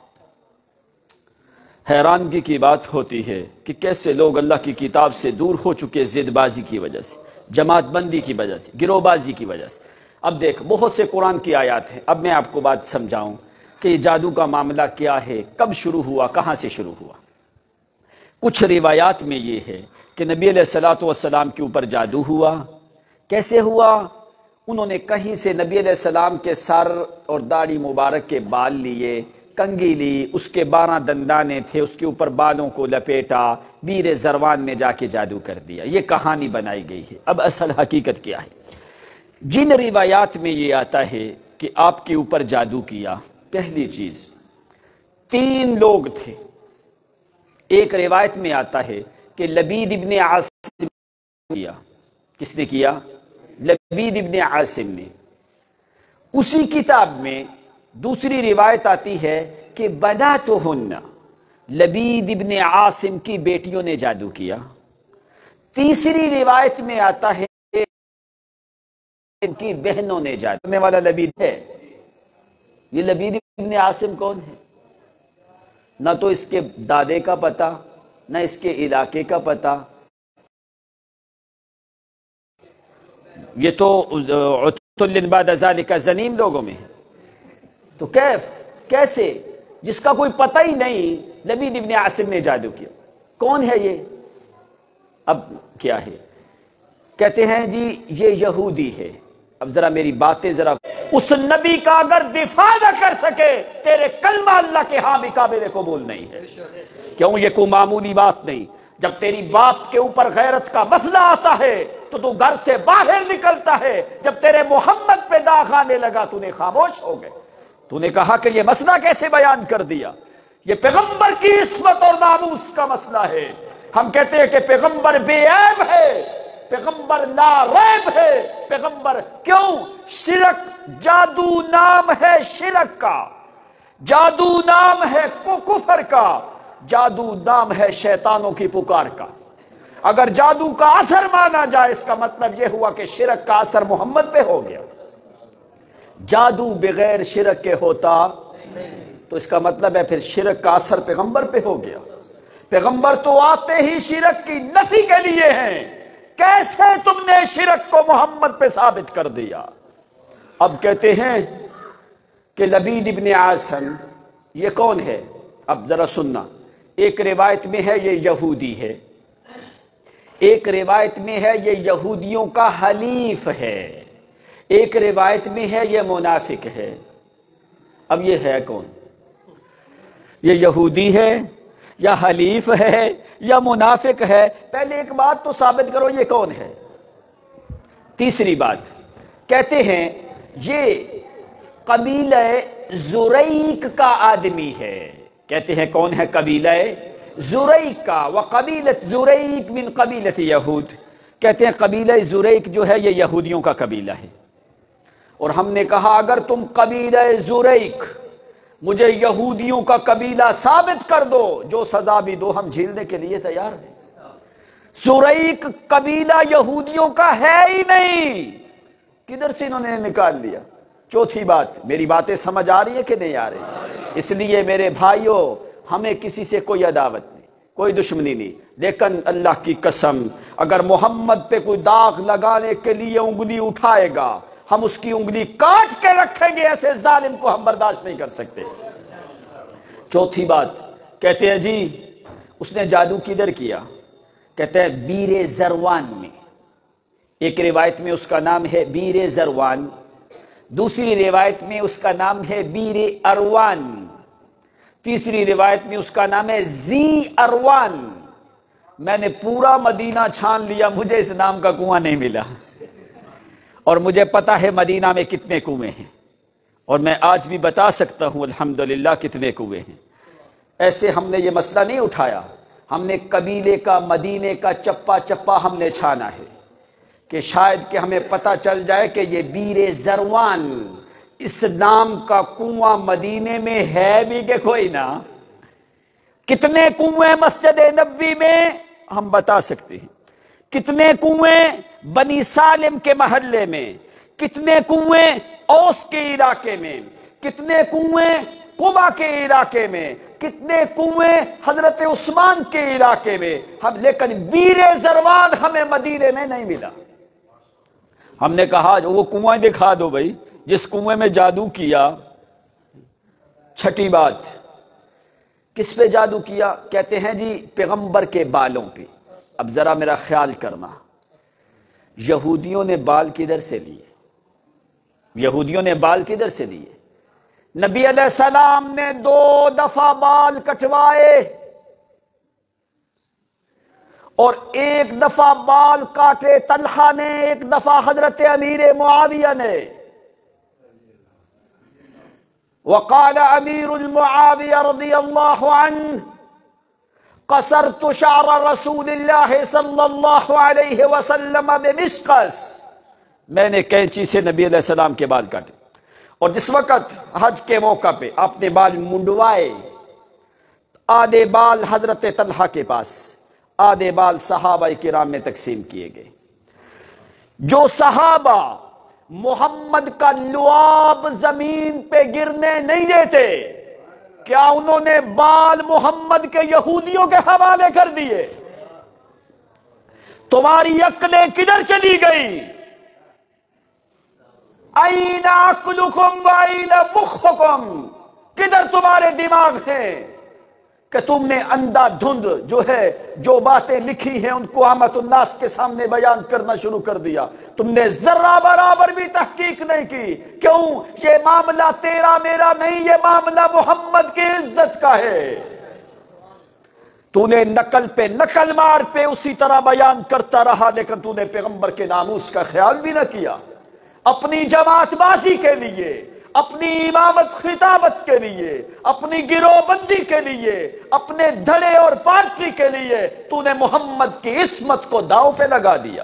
حیرانگی کی بات ہوتی ہے کہ کیسے لوگ اللہ کی کتاب سے دور ہو چکے، ضد بازی کی وجہ سے، جماعت بندی کی وجہ سے، گروہ بازی کی وجہ سے. اب دیکھ، بہت سے قرآن کی آیات ہیں. اب میں آپ کو بات سمجھاؤں کہ یہ جادو کا معاملہ کیا ہے، کب شروع ہوا، کہاں سے شروع ہوا. کچھ روایات میں یہ ہے کہ نبی علیہ الصلوۃ والسلام کے اوپر جادو ہوا. کیسے ہوا؟ انہوں نے کہیں سے نبی علیہ السلام کے سر اور داڑھی مبارک کے بال لیے، کنگھی لی، اس کے بارہ دندانے تھے، اس کے اوپر بالوں کو لپیٹا، بیر زروان میں جا کے جادو کر دیا. یہ کہانی بنائی گئی ہے. اب اصل حقیقت کیا ہے؟ جن روایات میں یہ آتا ہے کہ آپ کے اوپر جادو کیا، پہلی چیز تین لوگ تھے. ایک روایت میں آتا ہے کہ لبید ابن عاصم کیا. کس نے کیا؟ لبید ابن عاصم نے. اسی کتاب میں دوسری روایت آتی ہے کہ بناتہن، لبید ابن عاصم کی بیٹیوں نے جادو کیا. تیسری روایت میں آتا ہے ان کی بہنوں نے جادو کرنے والا لبید ہے. یہ لبید ابن عاصم کون ہے؟ نہ تو اس کے دادے کا پتہ، نہ اس کے علاقے کا پتہ. یہ تو عتل بعد ذالک زنیم لوگوں میں ہے. تو کیف، کیسے، جس کا کوئی پتہ ہی نہیں، لبید ابن عاصم نے جادو کیا. کون ہے یہ؟ اب کیا ہے؟ کہتے ہیں جی یہ یہودی ہے. اب ذرا میری باتیں ذرا، اس نبی کا اگر دفاع نہ کر سکے، تیرے کلمہ اللہ کے ہاں بھی قابل قبول نہیں ہے. کیوں؟ یہ کوئی معمولی بات نہیں. جب تیری باپ کے اوپر غیرت کا مسئلہ آتا ہے تو تو گھر سے باہر نکلتا ہے. جب تیرے محمد پہ داغ آنے لگا تو نے خاموش ہو گئے. تو نے کہا کہ یہ مسئلہ کیسے بیان کر دیا؟ یہ پیغمبر کی عصمت اور ناموس کا مسئلہ ہے. ہم کہتے ہیں کہ پیغمبر بے عیب ہے، پیغمبر لا ریب ہے. پیغمبر کیوں؟ شرک، جادو نام ہے شرک کا، جادو نام ہے کفر کا، جادو نام ہے شیطانوں کی پکار کا. اگر جادو کا اثر مانا جائے، اس کا مطلب یہ ہوا کہ شرک کا اثر محمد پہ ہو گیا. جادو بغیر شرک کے ہوتا تو اس کا مطلب ہے پھر شرک کا اثر پیغمبر پہ ہو گیا. پیغمبر تو آتے ہی شرک کی نفی کے لیے ہیں. کیسے تم نے شرک کو محمد پہ ثابت کر دیا؟ اب کہتے ہیں کہ لبید ابن عاصم یہ کون ہے؟ اب ذرا سننا. ایک روایت میں ہے یہ یہودی ہے، ایک روایت میں ہے یہ یہودیوں کا حلیف ہے، ایک روایت میں ہے یہ منافق ہے. اب یہ ہے کون؟ یہ یہودی ہے یا حلیف ہے یا منافق ہے؟ پہلے ایک بات تو ثابت کرو یہ کون ہے. تیسری بات کہتے ہیں یہ قبیلہ زریق کا آدمی ہے. کہتے ہیں کون ہے؟ قبیلہ زریق کا. وقبیلۃ زریق من قبیلۃ یہود. کہتے ہیں قبیلہ زریق جو ہے یہ یہودیوں کا قبیلہ ہے. اور ہم نے کہا اگر تم قبیلہ زریق مجھے یہودیوں کا قبیلہ ثابت کر دو، جو سزا بھی دو ہم جھیلنے کے لیے تیار ہیں. زریق قبیلہ یہودیوں کا ہے ہی نہیں، کدھر سے انہوں نے نکال لیا. چوتھی بات، میری باتیں سمجھ آ رہی ہے کہ نہیں آ رہی؟ اس لیے میرے بھائیوں، ہمیں کسی سے کوئی عداوت نہیں، کوئی دشمنی نہیں. لیکن اللہ کی قسم اگر محمد پہ کوئی داغ لگانے کے لیے انگلی اٹھائے گا، ہم اس کی انگلی کاٹ کے رکھیں گے. ایسے ظالم کو ہم برداشت نہیں کر سکتے. چوتھی بات کہتے ہیں جی اس نے جادو کدھر کیا؟ کہتے ہیں بیر زروان میں. ایک روایت میں اس کا نام ہے بیر زروان، دوسری روایت میں اس کا نام ہے بیر اروان، تیسری روایت میں اس کا نام ہے زی اروان. میں نے پورا مدینہ چھان لیا، مجھے اس نام کا کنواں نہیں ملا. اور مجھے پتا ہے مدینہ میں کتنے کنویں ہیں، اور میں آج بھی بتا سکتا ہوں الحمدللہ کتنے کنویں ہیں. ایسے ہم نے یہ مسئلہ نہیں اٹھایا، ہم نے قبیلے کا، مدینے کا چپا چپا ہم نے چھانا ہے. کہ شاید کہ ہمیں پتہ چل جائے کہ یہ بیر زروان اس نام کا کنواں مدینے میں ہے بھی کہ کوئی نہ. کتنے کنویں مسجد نبوی میں ہم بتا سکتے ہیں، کتنے کنویں بنی سالم کے محلے میں، کتنے کنویں اوس کے علاقے میں، کتنے کنویں قبا کے علاقے میں، کتنے کنویں حضرت عثمان کے علاقے میں، ہم لیکن بیر زروان ہمیں مدینے میں نہیں ملا. ہم نے کہا جو وہ کنویں دکھا دو بھائی جس کنویں میں جادو کیا. چھٹی بات، کس پہ جادو کیا؟ کہتے ہیں جی پیغمبر کے بالوں پہ. اب ذرا میرا خیال کرنا، یہودیوں نے بال کدھر سے لیے؟ یہودیوں نے بال کدھر سے لیے؟ نبی علیہ السلام نے دو دفعہ بال کٹوائے اور ایک دفعہ بال کاٹے طلحہ نے، ایک دفعہ حضرت امیر معاویہ نے. وقال امیر المعاویہ رضی اللہ عنہ قصرت شعر رسول اللہ صلی اللہ علیہ وسلم بمشقص، میں نے کینچی سے نبی علیہ السلام کے بال کاٹے. اور جس وقت حج کے موقع پہ آپ نے بال منڈوائے، آدھے بال حضرت طلحہ کے پاس، آدھے بال صحابہ کرام میں تقسیم کیے گئے. جو صحابہ محمد کا لعاب زمین پہ گرنے نہیں دیتے، کیا انہوں نے بال محمد کے یہودیوں کے حوالے کر دیے؟ تمہاری عقلیں کدھر چلی گئی؟ این عقلکم و این مخکم، کدھر تمہارے دماغ ہیں کہ تم نے اندھا دھند جو ہے جو باتیں لکھی ہیں ان کو عامت الناس کے سامنے بیان کرنا شروع کر دیا؟ تم نے ذرہ برابر بھی تحقیق نہیں کی. کیوں؟ یہ معاملہ تیرا میرا نہیں، یہ معاملہ محمد کی عزت کا ہے. تو نے نقل پہ نقل مار پہ اسی طرح بیان کرتا رہا، لیکن تو نے پیغمبر کے ناموس کا خیال بھی نہ کیا. اپنی جماعت بازی کے لیے، اپنی امامت خطابت کے لیے، اپنی گروہ بندی کے لیے، اپنے دھڑے اور پارٹی کے لیے تو نے محمد کی عصمت کو داؤ پہ لگا دیا.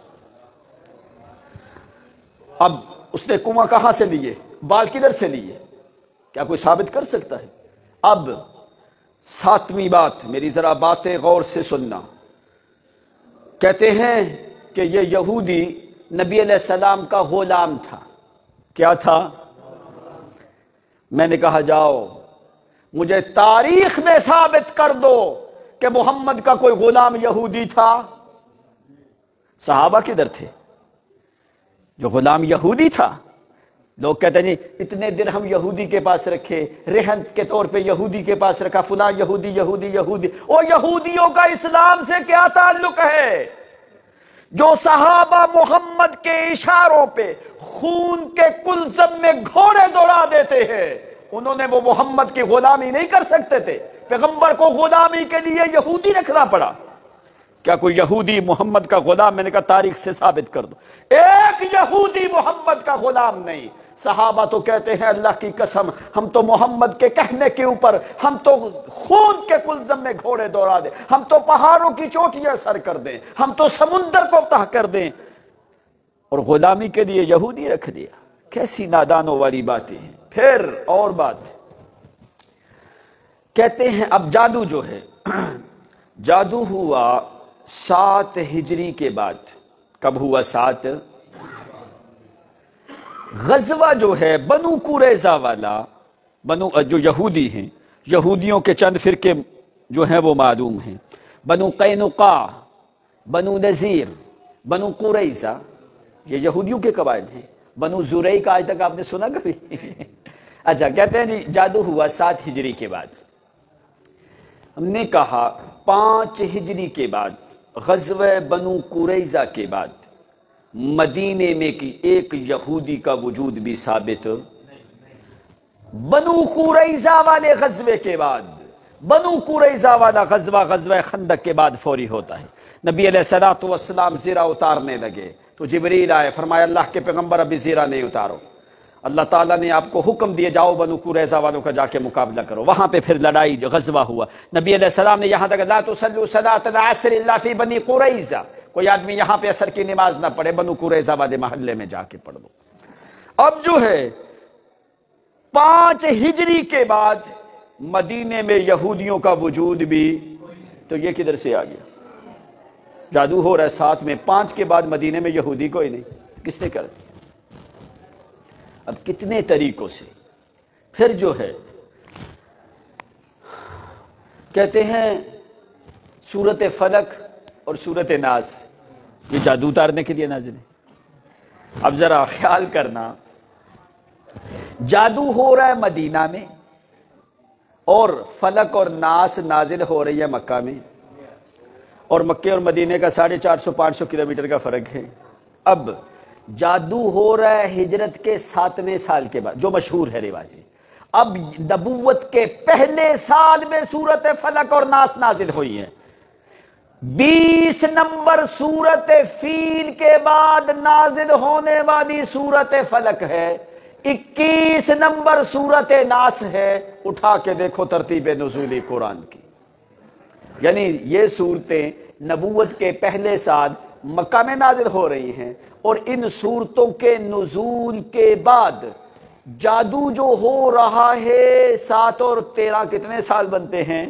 اب اس نے کنواں کہاں سے لیے؟ بال کدھر سے لیے؟ کیا کوئی ثابت کر سکتا ہے؟ اب ساتویں بات، میری ذرا باتیں غور سے سننا. کہتے ہیں کہ یہ یہودی نبی علیہ السلام کا غلام تھا. کیا تھا؟ میں نے کہا جاؤ مجھے تاریخ میں ثابت کر دو کہ محمد کا کوئی غلام یہودی تھا. صحابہ کدھر تھے جو غلام یہودی تھا؟ لوگ کہتے ہیں اتنے درہم یہودی کے پاس رکھے، رہن کے طور پہ یہودی کے پاس رکھا، فلاں یہودی یہودی یہودی. اور یہودیوں کا اسلام سے کیا تعلق ہے؟ جو صحابہ محمد کے اشاروں پہ خون کے کلزم میں گھوڑے دوڑا دیتے ہیں، انہوں نے وہ محمد کی غلامی نہیں کر سکتے تھے؟ پیغمبر کو غلامی کے لیے یہودی رکھنا پڑا. کیا کوئی یہودی محمد کا غلام؟ میں نے کہا تاریخ سے ثابت کر دو. ایک یہودی محمد کا غلام نہیں. صحابہ تو کہتے ہیں اللہ کی قسم ہم تو محمد کے کہنے کے اوپر ہم تو خون کے کلزم میں گھوڑے دوڑا دیں، ہم تو پہاڑوں کی چوٹیاں سر کر دیں، ہم تو سمندر کو تہ کر دیں، اور غلامی کے لیے یہودی رکھ دیا. کیسی نادانوں والی باتیں ہیں. پھر اور بات کہتے ہیں اب جادو جو ہے جادو ہوا سات ہجری کے بعد. کب ہوا؟ سات. غزوہ جو ہے بنو قریظہ والا، بنو جو یہودی ہیں، یہودیوں کے چند فرقے جو ہیں وہ معلوم ہیں. بنو قینقاع، بنو نذیر، بنو قریظہ، یہ یہودیوں کے قبائل ہیں. بنو زریق آج تک آپ نے سنا کبھی؟ اچھا، کہتے ہیں جی جادو ہوا سات ہجری کے بعد. ہم نے کہا پانچ ہجری کے بعد غزوہ بنو قریظہ کے بعد مدینے میں کی ایک یہودی کا وجود بھی ثابت. بنو قریظہ والے غزوے کے بعد، بنو قریظہ والا غزوہ غزوہ خندق کے بعد فوری ہوتا ہے. نبی علیہ الصلوۃ والسلام زیرہ اتارنے لگے تو جبریل آئے، فرمایا اللہ کے پیغمبر ابھی زیرہ نہیں اتارو. اللہ تعالیٰ نے آپ کو حکم دیا جاؤ بنو قریظہ والوں کا جا کے مقابلہ کرو. وہاں پہ پھر لڑائی غزوہ ہوا. نبی علیہ السلام نے یہاں تک لا تصلوا صلاۃ العصر الا فی بنی قریظہ، کوئی آدمی یہاں پہ عصر کی نماز نہ پڑھے، بنو قریظہ والے محلے میں جا کے پڑھ لو۔ اب جو ہے پانچ ہجری کے بعد مدینے میں یہودیوں کا وجود بھی، تو یہ کدھر سے آ گیا؟ جادو ہو رہا ہے ساتھ میں، پانچ کے بعد مدینے میں یہودی کوئی نہیں، کس نے کر دیا؟ اب کتنے طریقوں سے۔ پھر جو ہے کہتے ہیں سورت فلق اور سورت ناس یہ جادو اتارنے کے لیے نازل ہے۔ اب ذرا خیال کرنا، جادو ہو رہا ہے مدینہ میں اور فلق اور ناس نازل ہو رہی ہے مکہ میں، اور مکے اور مدینے کا ساڑھے چار سو پانچ سو کلومیٹر کا فرق ہے۔ اب جادو ہو رہا ہے ہجرت کے ساتویں سال کے بعد، جو مشہور ہے روایت۔ اب نبوت کے پہلے سال میں سورت فلق اور ناس نازل ہوئی ہے۔ بیس نمبر سورت فیل کے بعد نازل ہونے والی سورت فلق ہے، اکیس نمبر سورت ناس ہے۔ اٹھا کے دیکھو ترتیب نزولی قرآن کی، یعنی یہ صورتیں نبوت کے پہلے سال مکہ میں نازل ہو رہی ہیں، اور ان صورتوں کے نزول کے بعد جادو جو ہو رہا ہے سات اور تیرہ کتنے سال بنتے ہیں؟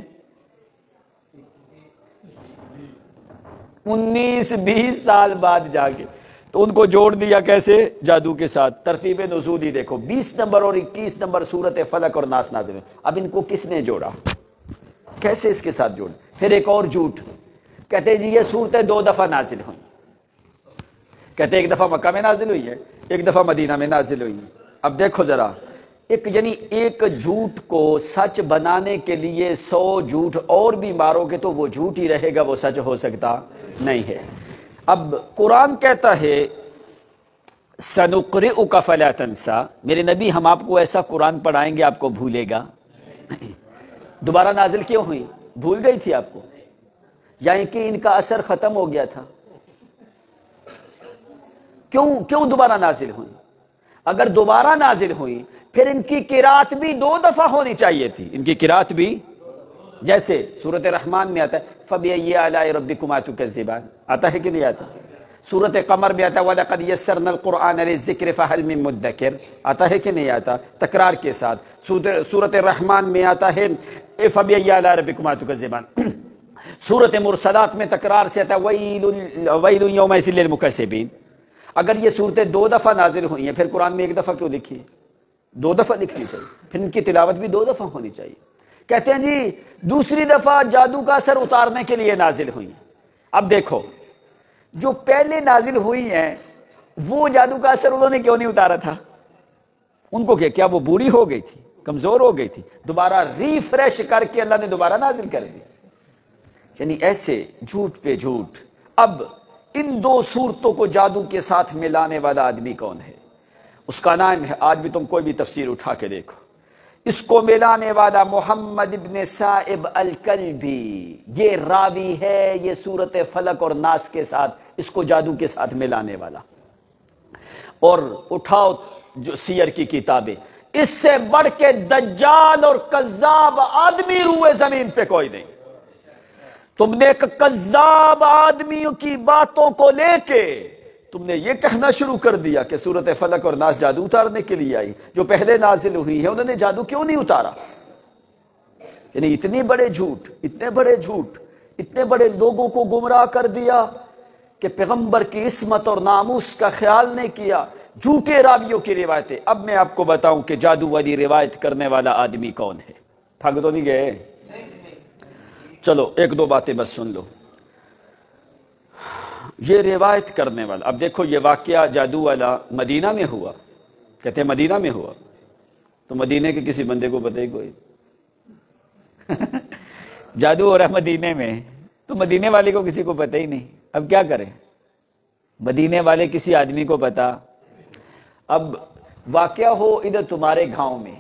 انیس بیس سال بعد جا کے، تو ان کو جوڑ دیا کیسے؟ جادو کے ساتھ۔ ترتیب نزولی دیکھو، بیس نمبر اور اکیس نمبر سورت فلق اور ناس نازل ہے۔ اب ان کو کس نے جوڑا؟ کیسے اس کے ساتھ جوڑ؟ پھر ایک اور جھوٹ، کہتے ہیں جی یہ صورتیں دو دفعہ نازل ہوئی، کہتے ہیں ایک دفعہ مکہ میں نازل ہوئی ہے، ایک دفعہ مدینہ میں نازل ہوئی ہے۔ اب دیکھو ذرا، ایک یعنی ایک جھوٹ کو سچ بنانے کے لیے سو جھوٹ اور بھی مارو گے تو وہ جھوٹ ہی رہے گا، وہ سچ ہو سکتا نہیں ہے۔ اب قرآن کہتا ہے سَنُقْرِئُكَ فَلَا تَنْسَى، میرے نبی ہم آپ کو ایسا قرآن پڑھائیں گے آپ کو بھولے گا۔ دوبارہ نازل کیوں ہوئی؟ بھول گئی تھی آپ کو، یعنی کہ ان کا اثر ختم ہو گیا تھا۔ کیوں کیوں دوبارہ نازل ہوئی؟ اگر دوبارہ نازل ہوئی پھر ان کی قرات بھی دو دفعہ ہونی چاہیے تھی، ان کی قرات بھی، جیسے سورت رحمان میں آتا ہے فَبِأَيِّ آلَاءِ رَبِّكُمَا تُكَذِّبَانِ، آتا ہے کہ نہیں آتا؟ سورت قمر میں آتا ہے وَلَقَدْ يَسَّرْنَا الْقُرْآنَ لِلذِّكْرِ فَهَلْ مِن مُدَّكِرٍ، آتا ہے کہ نہیں آتا؟ تکرار کے ساتھ۔ سورت رحمان میں آتا ہے فَبِأَيِّ آلَاءِ رَبِّكُمَا تُكَذِّبَانِ۔ سورت مرسلات میں تکرار سے آتا ہے وَيْلٌ وَيْلٌ يَوْمَئِذٍ لِّلْمُكَذِّبِينَ۔ اگر یہ صورتیں دو دفعہ نازل ہوئی ہیں پھر قرآن میں ایک دفعہ کیوں لکھی؟ دو دفعہ لکھنی چاہیے، پھر ان کی تلاوت بھی دو دفعہ ہونی چاہیے۔ کہتے ہیں جی دوسری دفعہ جادو کا اثر اتارنے کے لیے نازل ہوئی۔ اب دیکھو جو پہلے نازل ہوئی ہیں وہ جادو کا اثر انہوں نے کیوں نہیں اتارا تھا؟ ان کو کیا کیا وہ بوڑھی ہو گئی تھی، کمزور ہو گئی تھی؟ دوبارہ ریفریش کر کے اللہ نے دوبارہ نازل کر دی۔ یعنی ایسے جھوٹ پہ جھوٹ۔ اب ان دو صورتوں کو جادو کے ساتھ ملانے والا آدمی کون ہے؟ اس کا نام ہے، آج بھی تم کوئی بھی تفسیر اٹھا کے دیکھو، اس کو ملانے والا محمد ابن صائب الکلبی، یہ راوی ہے یہ سورت فلق اور ناس کے ساتھ، اس کو جادو کے ساتھ ملانے والا۔ اور اٹھاؤ جو سیر کی کتابیں، اس سے بڑھ کے دجال اور کذاب آدمی روئے زمین پہ کوئی نہیں۔ تم نے ایک کذاب آدمیوں کی باتوں کو لے کے تم نے یہ کہنا شروع کر دیا کہ سورت فلق اور ناس جادو اتارنے کے لیے آئی، جو پہلے نازل ہوئی ہے انہوں نے جادو کیوں نہیں اتارا؟ یعنی اتنے بڑے جھوٹ، اتنے بڑے جھوٹ، اتنے بڑے لوگوں کو گمراہ کر دیا کہ پیغمبر کی عصمت اور ناموس کا خیال نہیں کیا، جھوٹے راویوں کی روایتیں۔ اب میں آپ کو بتاؤں کہ جادو والی روایت کرنے والا آدمی کون ہے؟ تھک تو نہیں گئے؟ چلو ایک دو باتیں بس سن لو۔ یہ روایت کرنے والا، اب دیکھو یہ واقعہ جادو والا مدینہ میں ہوا، کہتے ہیں مدینہ میں ہوا، تو مدینہ کے کسی بندے کو پتہ ہی کوئی جادو ہو رہا ہے مدینے میں، تو مدینے والے کو کسی کو پتہ ہی نہیں۔ اب کیا کریں؟ مدینے والے کسی آدمی کو پتا۔ اب واقعہ ہو ادھر تمہارے گاؤں میں،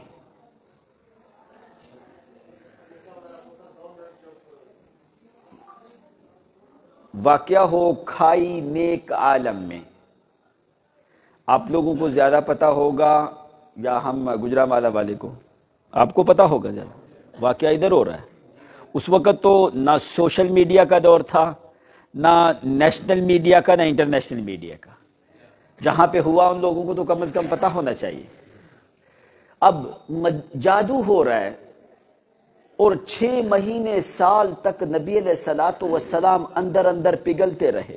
واقعہ ہو کھائی نیک عالم میں، آپ لوگوں کو زیادہ پتا ہوگا یا ہم گجرانوالہ والے کو؟ آپ کو پتا ہوگا زیادہ۔ واقعہ ادھر ہو رہا ہے۔ اس وقت تو نہ سوشل میڈیا کا دور تھا، نہ نیشنل میڈیا کا نہ انٹرنیشنل میڈیا کا. جہاں پہ ہوا ان لوگوں کو تو کم از کم پتہ ہونا چاہیے. اب جادو ہو رہا ہے اور چھ مہینے سال تک نبی علیہ الصلوۃ والسلام اندر اندر پگھلتے رہے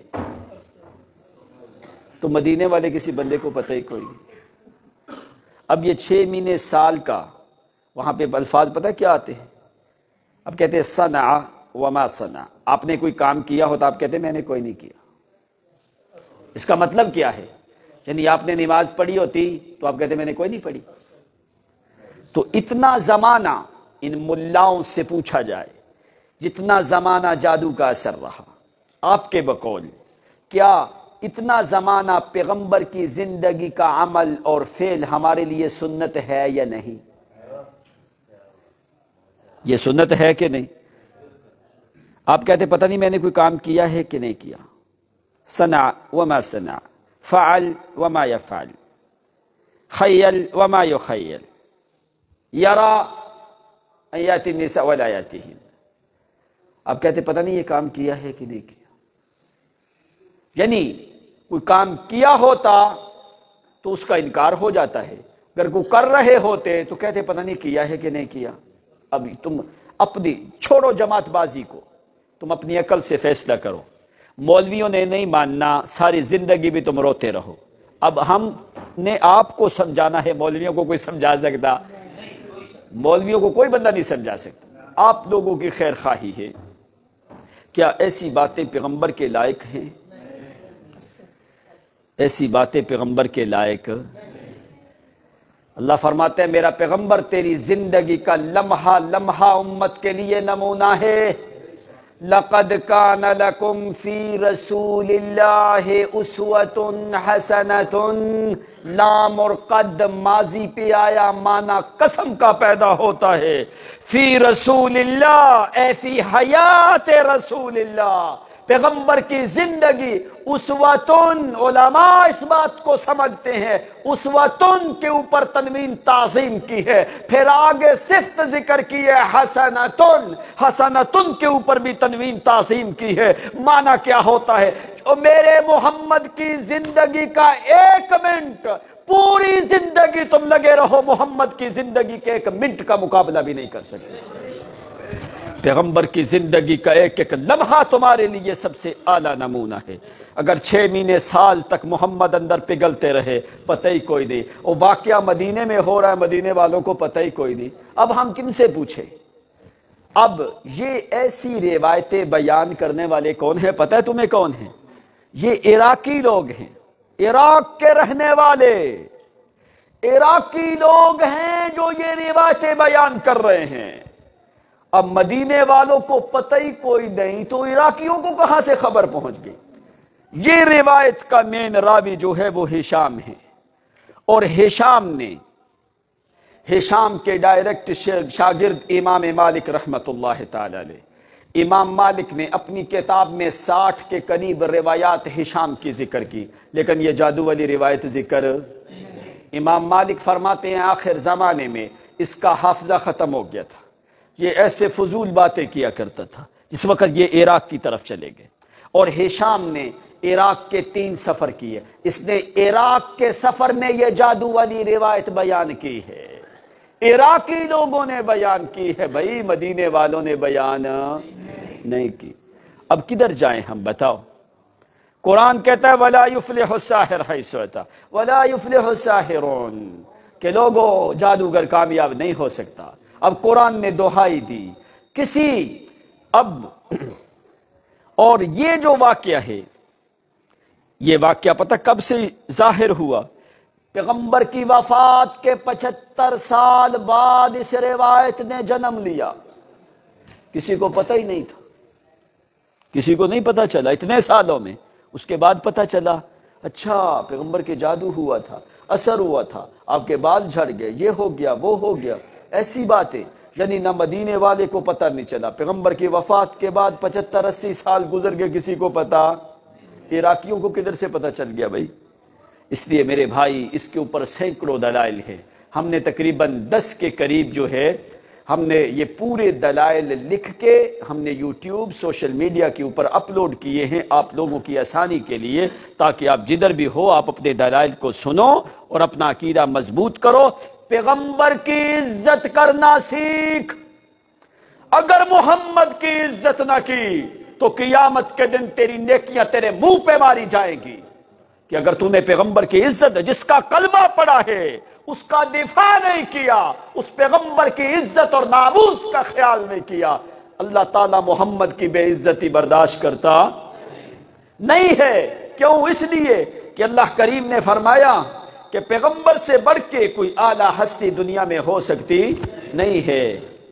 تو مدینے والے کسی بندے کو پتہ ہی کوئی نہیں. اب یہ چھ مہینے سال کا وہاں پہ الفاظ پتہ کیا آتے ہیں؟ اب کہتے ہیں صنع وما صنع. آپ نے کوئی کام کیا ہوتا آپ کہتے ہیں میں نے کوئی نہیں کیا. اس کا مطلب کیا ہے؟ یعنی آپ نے نماز پڑھی ہوتی تو آپ کہتے ہیں میں نے کوئی نہیں پڑھی. تو اتنا زمانہ ان ملاؤں سے پوچھا جائے جتنا زمانہ جادو کا اثر رہا آپ کے بقول، کیا اتنا زمانہ پیغمبر کی زندگی کا عمل اور فعل ہمارے لیے سنت ہے یا نہیں؟ یہ سنت ہے کہ نہیں؟ آپ کہتے پتہ نہیں میں نے کوئی کام کیا ہے کہ نہیں کیا. صنع وما صنع، فعل وما يفعل، خیل وما یخیل، یرا آیات النساء ولا یاتیہن. آپ کہتے پتہ نہیں یہ کام کیا ہے کہ نہیں کیا. یعنی کوئی کام کیا ہوتا تو اس کا انکار ہو جاتا ہے، اگر کوئی کر رہے ہوتے تو کہتے پتہ نہیں کیا ہے کہ نہیں کیا. اب تم اپنی چھوڑو جماعت بازی کو، تم اپنی عقل سے فیصلہ کرو. مولویوں نے نہیں ماننا، ساری زندگی بھی تم روتے رہو. اب ہم نے آپ کو سمجھانا ہے، مولویوں کو کوئی سمجھا سکتا؟ مولویوں کو کوئی بندہ نہیں سمجھا سکتا. آپ لوگوں کی خیر خواہی ہے. کیا ایسی باتیں پیغمبر کے لائق ہیں؟ ایسی باتیں پیغمبر کے لائق؟ اللہ فرماتے ہیں میرا پیغمبر تیری زندگی کا لمحہ لمحہ امت کے لیے نمونہ ہے. لَقَدْ كَانَ لَكُمْ فِي رَسُولِ اللَّهِ أُسْوَةٌ حَسَنَةٌ. لام اور قد ماضی پہ آیا، معنی قسم کا پیدا ہوتا ہے. فی رسول اللہ اے فی حیات رسول اللہ، پیغمبر کی زندگی. اسوتن، علماء اس بات کو سمجھتے ہیں اسوتن کے اوپر تنوین تعظیم کی ہے، پھر آگے صفت ذکر کی ہے حسنتن، حسنتن کے اوپر بھی تنوین تعظیم کی ہے. معنی کیا ہوتا ہے؟ میرے محمد کی زندگی کا ایک منٹ، پوری زندگی تم لگے رہو، محمد کی زندگی کے ایک منٹ کا مقابلہ بھی نہیں کر سکتے. پیغمبر کی زندگی کا ایک ایک لمحہ تمہارے لیے سب سے اعلیٰ نمونہ ہے. اگر چھ مہینے سال تک محمد اندر پگھلتے رہے پتہ ہی کوئی نہیں، اور واقعہ مدینے میں ہو رہا ہے مدینے والوں کو پتہ ہی کوئی نہیں. اب ہم کن سے پوچھیں؟ اب یہ ایسی روایتیں بیان کرنے والے کون ہیں پتہ ہے تمہیں کون ہیں؟ یہ عراقی لوگ ہیں، عراق کے رہنے والے عراقی لوگ ہیں جو یہ روایتیں بیان کر رہے ہیں. اب مدینے والوں کو پتہ ہی کوئی نہیں تو عراقیوں کو کہاں سے خبر پہنچ گئی؟ یہ روایت کا مین راوی جو ہے وہ ہشام ہے، اور ہشام نے ہشام کے ڈائریکٹ شاگرد امام مالک رحمت اللہ تعالی علیہ، امام مالک نے اپنی کتاب میں ساٹھ کے قریب روایات ہشام کی ذکر کی، لیکن یہ جادو والی روایت ذکر. امام مالک فرماتے ہیں آخر زمانے میں اس کا حافظہ ختم ہو گیا تھا، یہ ایسے فضول باتیں کیا کرتا تھا. جس وقت یہ عراق کی طرف چلے گئے، اور ہشام نے عراق کے تین سفر کیے، اس نے عراق کے سفر میں یہ جادو والی روایت بیان کی ہے. عراقی لوگوں نے بیان کی ہے، بھائی مدینے والوں نے بیان نہیں کی. اب کدھر جائیں ہم بتاؤ؟ قرآن کہتا ہے وَلَا يُفْلِحُ السَّاحِرُ حَيْثُ أَتَى وَلَا يُفْلِحُ السَّاحِرُونَ، کہ لوگوں جادوگر کامیاب نہیں ہو سکتا. اب قرآن نے دہائی دی کسی اب اور یہ جو واقعہ ہے، یہ واقعہ پتہ کب سے ظاہر ہوا؟ پیغمبر کی وفات کے پچہتر سال بعد اس روایت نے جنم لیا. کسی کو پتہ ہی نہیں تھا، کسی کو نہیں پتہ چلا اتنے سالوں میں. اس کے بعد پتہ چلا اچھا پیغمبر کے جادو ہوا تھا، اثر ہوا تھا، آپ کے بال جھڑ گئے، یہ ہو گیا وہ ہو گیا. ایسی باتیں یعنی نہ مدینے والے کو پتہ نہیں چلا، پیغمبر کی وفات کے بعد پچہتر اسی سال گزر گئے کسی کو پتہ. عراقیوں کو کدھر سے پتہ چل گیا بھائی؟ اس لیے میرے بھائی اس کے اوپر سینکڑوں دلائل ہیں. ہم نے تقریباً دس کے قریب جو ہے ہم نے یہ پورے دلائل لکھ کے ہم نے یوٹیوب سوشل میڈیا کے اوپر اپلوڈ کیے ہیں آپ لوگوں کی آسانی کے لیے، تاکہ آپ جدھر بھی ہو آپ اپنے دلائل کو سنو اور اپنا عقیدہ مضبوط کرو۔ پیغمبر کی عزت کرنا سیکھ۔ اگر محمد کی عزت نہ کی تو قیامت کے دن تیری نیکیاں تیرے منہ پہ ماری جائیں گی، کہ اگر تو نے پیغمبر کی عزت، جس کا کلمہ پڑا ہے، اس کا دفاع نہیں کیا، اس پیغمبر کی عزت اور ناموس کا خیال نہیں کیا، اللہ تعالیٰ محمد کی بے عزتی برداشت کرتا نہیں ہے۔ کیوں؟ اس لیے کہ اللہ کریم نے فرمایا کہ پیغمبر سے بڑھ کے کوئی اعلیٰ ہستی دنیا میں ہو سکتی نہیں ہے۔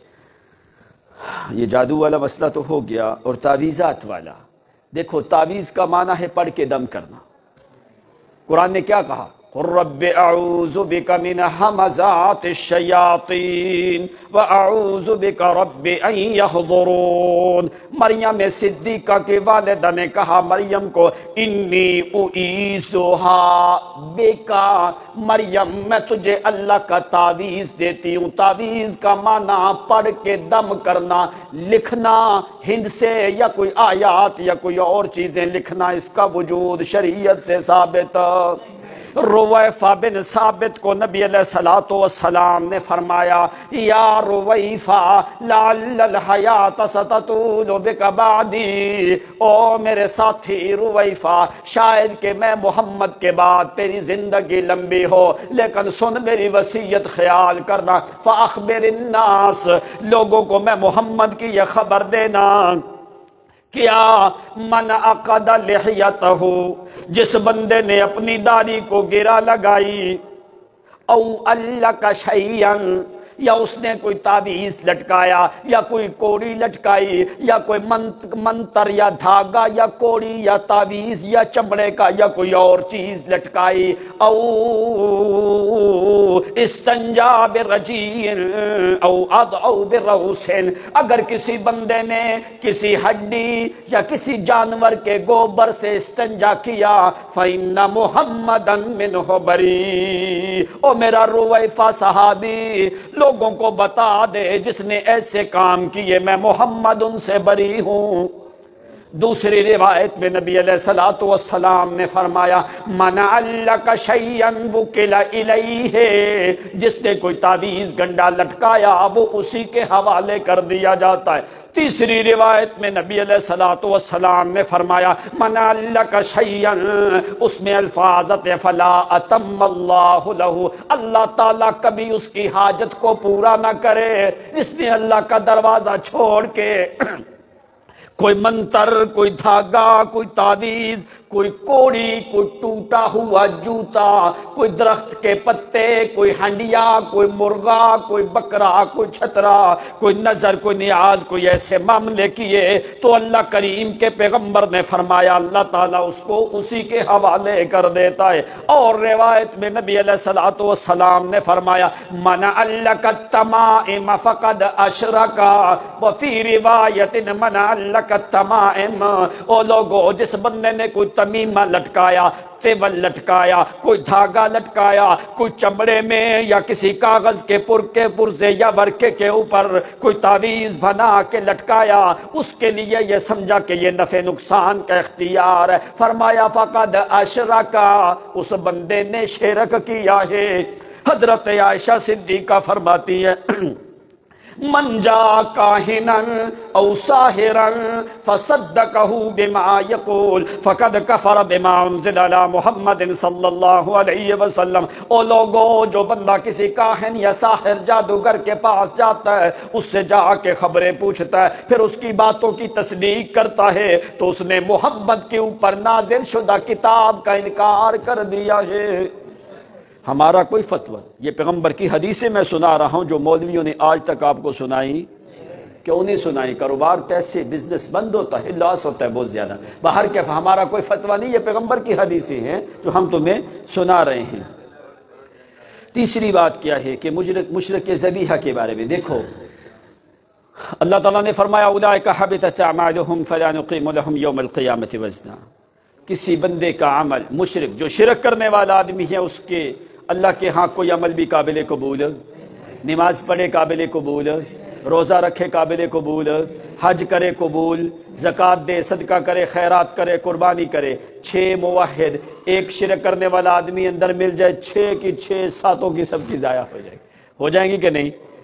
یہ جادو والا مسئلہ تو ہو گیا، اور تعویذات والا۔ دیکھو تعویذ کا معنی ہے پڑھ کے دم کرنا۔ قرآن نے کیا کہا؟ قُل رَبِّ أَعُوذُ بِكَ مِنْ ہَمَزَاتِ الشَّيَاطِينِ وَأَعُوذُ بِكَ رَبِّ أَن يَحْضُرُونَ۔ مریم صدیقہ کے والدہ نے کہا مریم کو، انی اُعِیذُھا بِکَ، مریم میں تجھے اللہ کا تعویذ دیتی ہوں۔ تعویذ کا معنی پڑھ کے دم کرنا، لکھنا ہند سے، یا کوئی آیات یا کوئی اور چیزیں لکھنا، اس کا وجود شریعت سے ثابت۔ رویفہ بن ثابت کو نبی علیہ السلام نے فرمایا، یا رویفہ لعل الحیات ستطول بک بعدی، او میرے ساتھی رویفہ شاید کہ میں محمد کے بعد تیری زندگی لمبی ہو، لیکن سن میری وصیت خیال کرنا، فاخبر الناس، لوگوں کو میں محمد کی یہ خبر دینا، کیا من عقد لحیتہ، جس بندے نے اپنی داڑھی کو گرا لگائی، او علق شیئن، یا اس نے کوئی تعویذ لٹکایا یا کوئی کوڑی لٹکائی یا کوئی منتر یا دھاگا یا کوڑی یا تعویذ یا چمڑے کا یا کوئی اور چیز لٹکائی، او استنجا برجین او اضعو برؤسن، اگر کسی بندے نے کسی ہڈی یا کسی جانور کے گوبر سے استنجا کیا، فإن محمدًا منہ بری، او میرا رویفہ صحابی لوگوں کو بتا دے جس نے ایسے کام کیے میں محمد ان سے بری ہوں۔ دوسری روایت میں نبی علیہ السلام نے فرمایا، من علق شیئا وکل الیہ، جس نے کوئی تعویذ گنڈا لٹکایا وہ اسی کے حوالے کر دیا جاتا ہے۔ تیسری روایت میں نبی علیہ السلام نے فرمایا، من علق شیئا، اس میں الفاظ تھے، فلا اتم اللہ لہ، اللہ تعالیٰ کبھی اس کی حاجت کو پورا نہ کرے۔ جس نے اللہ کا دروازہ چھوڑ کے کوئی منتر، کوئی دھاگا، کوئی تعویذ، کوئی کوڑی، کوئی ٹوٹا ہوا جوتا، کوئی درخت کے پتے، کوئی ہنڈیا، کوئی مرغا، کوئی بکرا، کوئی چھترا، کوئی نظر، کوئی نیاز، کوئی ایسے معاملے کیے تو اللہ کریم کے پیغمبر نے فرمایا اللہ تعالیٰ اس کو اسی کے حوالے کر دیتا ہے۔ اور روایت میں نبی علیہ السلام نے فرمایا، من علق التمائم فقد اشرک، وفی روایت من علق التمائم، او لوگو جس بندے نے کوئی تمیمہ لٹکایا، تیول لٹکایا، کوئی دھاگا لٹکایا، کوئی چمڑے میں یا کسی کاغذ کے پرکے پرزے یا ورقے کے اوپر کوئی تعویذ بنا کے لٹکایا، اس کے لیے یہ سمجھا کہ یہ نفع نقصان کا اختیار ہے، فرمایا فقد اشرکا، اس بندے نے شرک کیا ہے۔ حضرت عائشہ صدیقہ فرماتی ہے، من جا کاہنا او ساحرا فصدقہ بما یقول فقد کفر بما انزل علی محمد صلی اللہ علیہ وسلم، او لوگو جو بندہ کسی کاہن یا ساحر جادوگر کے پاس جاتا ہے، اس سے جا کے خبریں پوچھتا ہے، پھر اس کی باتوں کی تصدیق کرتا ہے، تو اس نے محمد کے اوپر نازل شدہ کتاب کا انکار کر دیا ہے۔ ہمارا کوئی فتویٰ، یہ پیغمبر کی حدیثیں میں سنا رہا ہوں جو مولویوں نے آج تک آپ کو سنائی، کیوں نہیں سنائی؟ کاروبار پیسے بزنس بند ہوتا ہے، لاس ہوتا ہے بہت زیادہ، باہر کے ہمارا کوئی فتویٰ نہیں، یہ پیغمبر کی حدیثیں ہیں جو ہم تمہیں سنا رہے ہیں۔ تیسری بات کیا ہے کہ مشرک مشرک ذبیحہ کے بارے میں دیکھو، اللہ تعالیٰ نے فرمایا اولئک حبطت اعمالهم فلا نقیم لهم یوم القیامة وزنا، کسی بندے کا عمل، مشرک جو شرک کرنے والا آدمی ہے، اس کے اللہ کے ہاں کوئی عمل بھی قابل قبول، نماز پڑھے قابل قبول، روزہ رکھے قابل قبول، حج کرے قبول، زکوٰۃ دے، صدقہ کرے، خیرات کرے، قربانی کرے، چھ موحد، ایک شرک کرنے والا آدمی اندر مل جائے، چھ کی چھ ساتوں کی سب کی ضائع ہو جائے گی، ہو جائیں گی کہ نہیں؟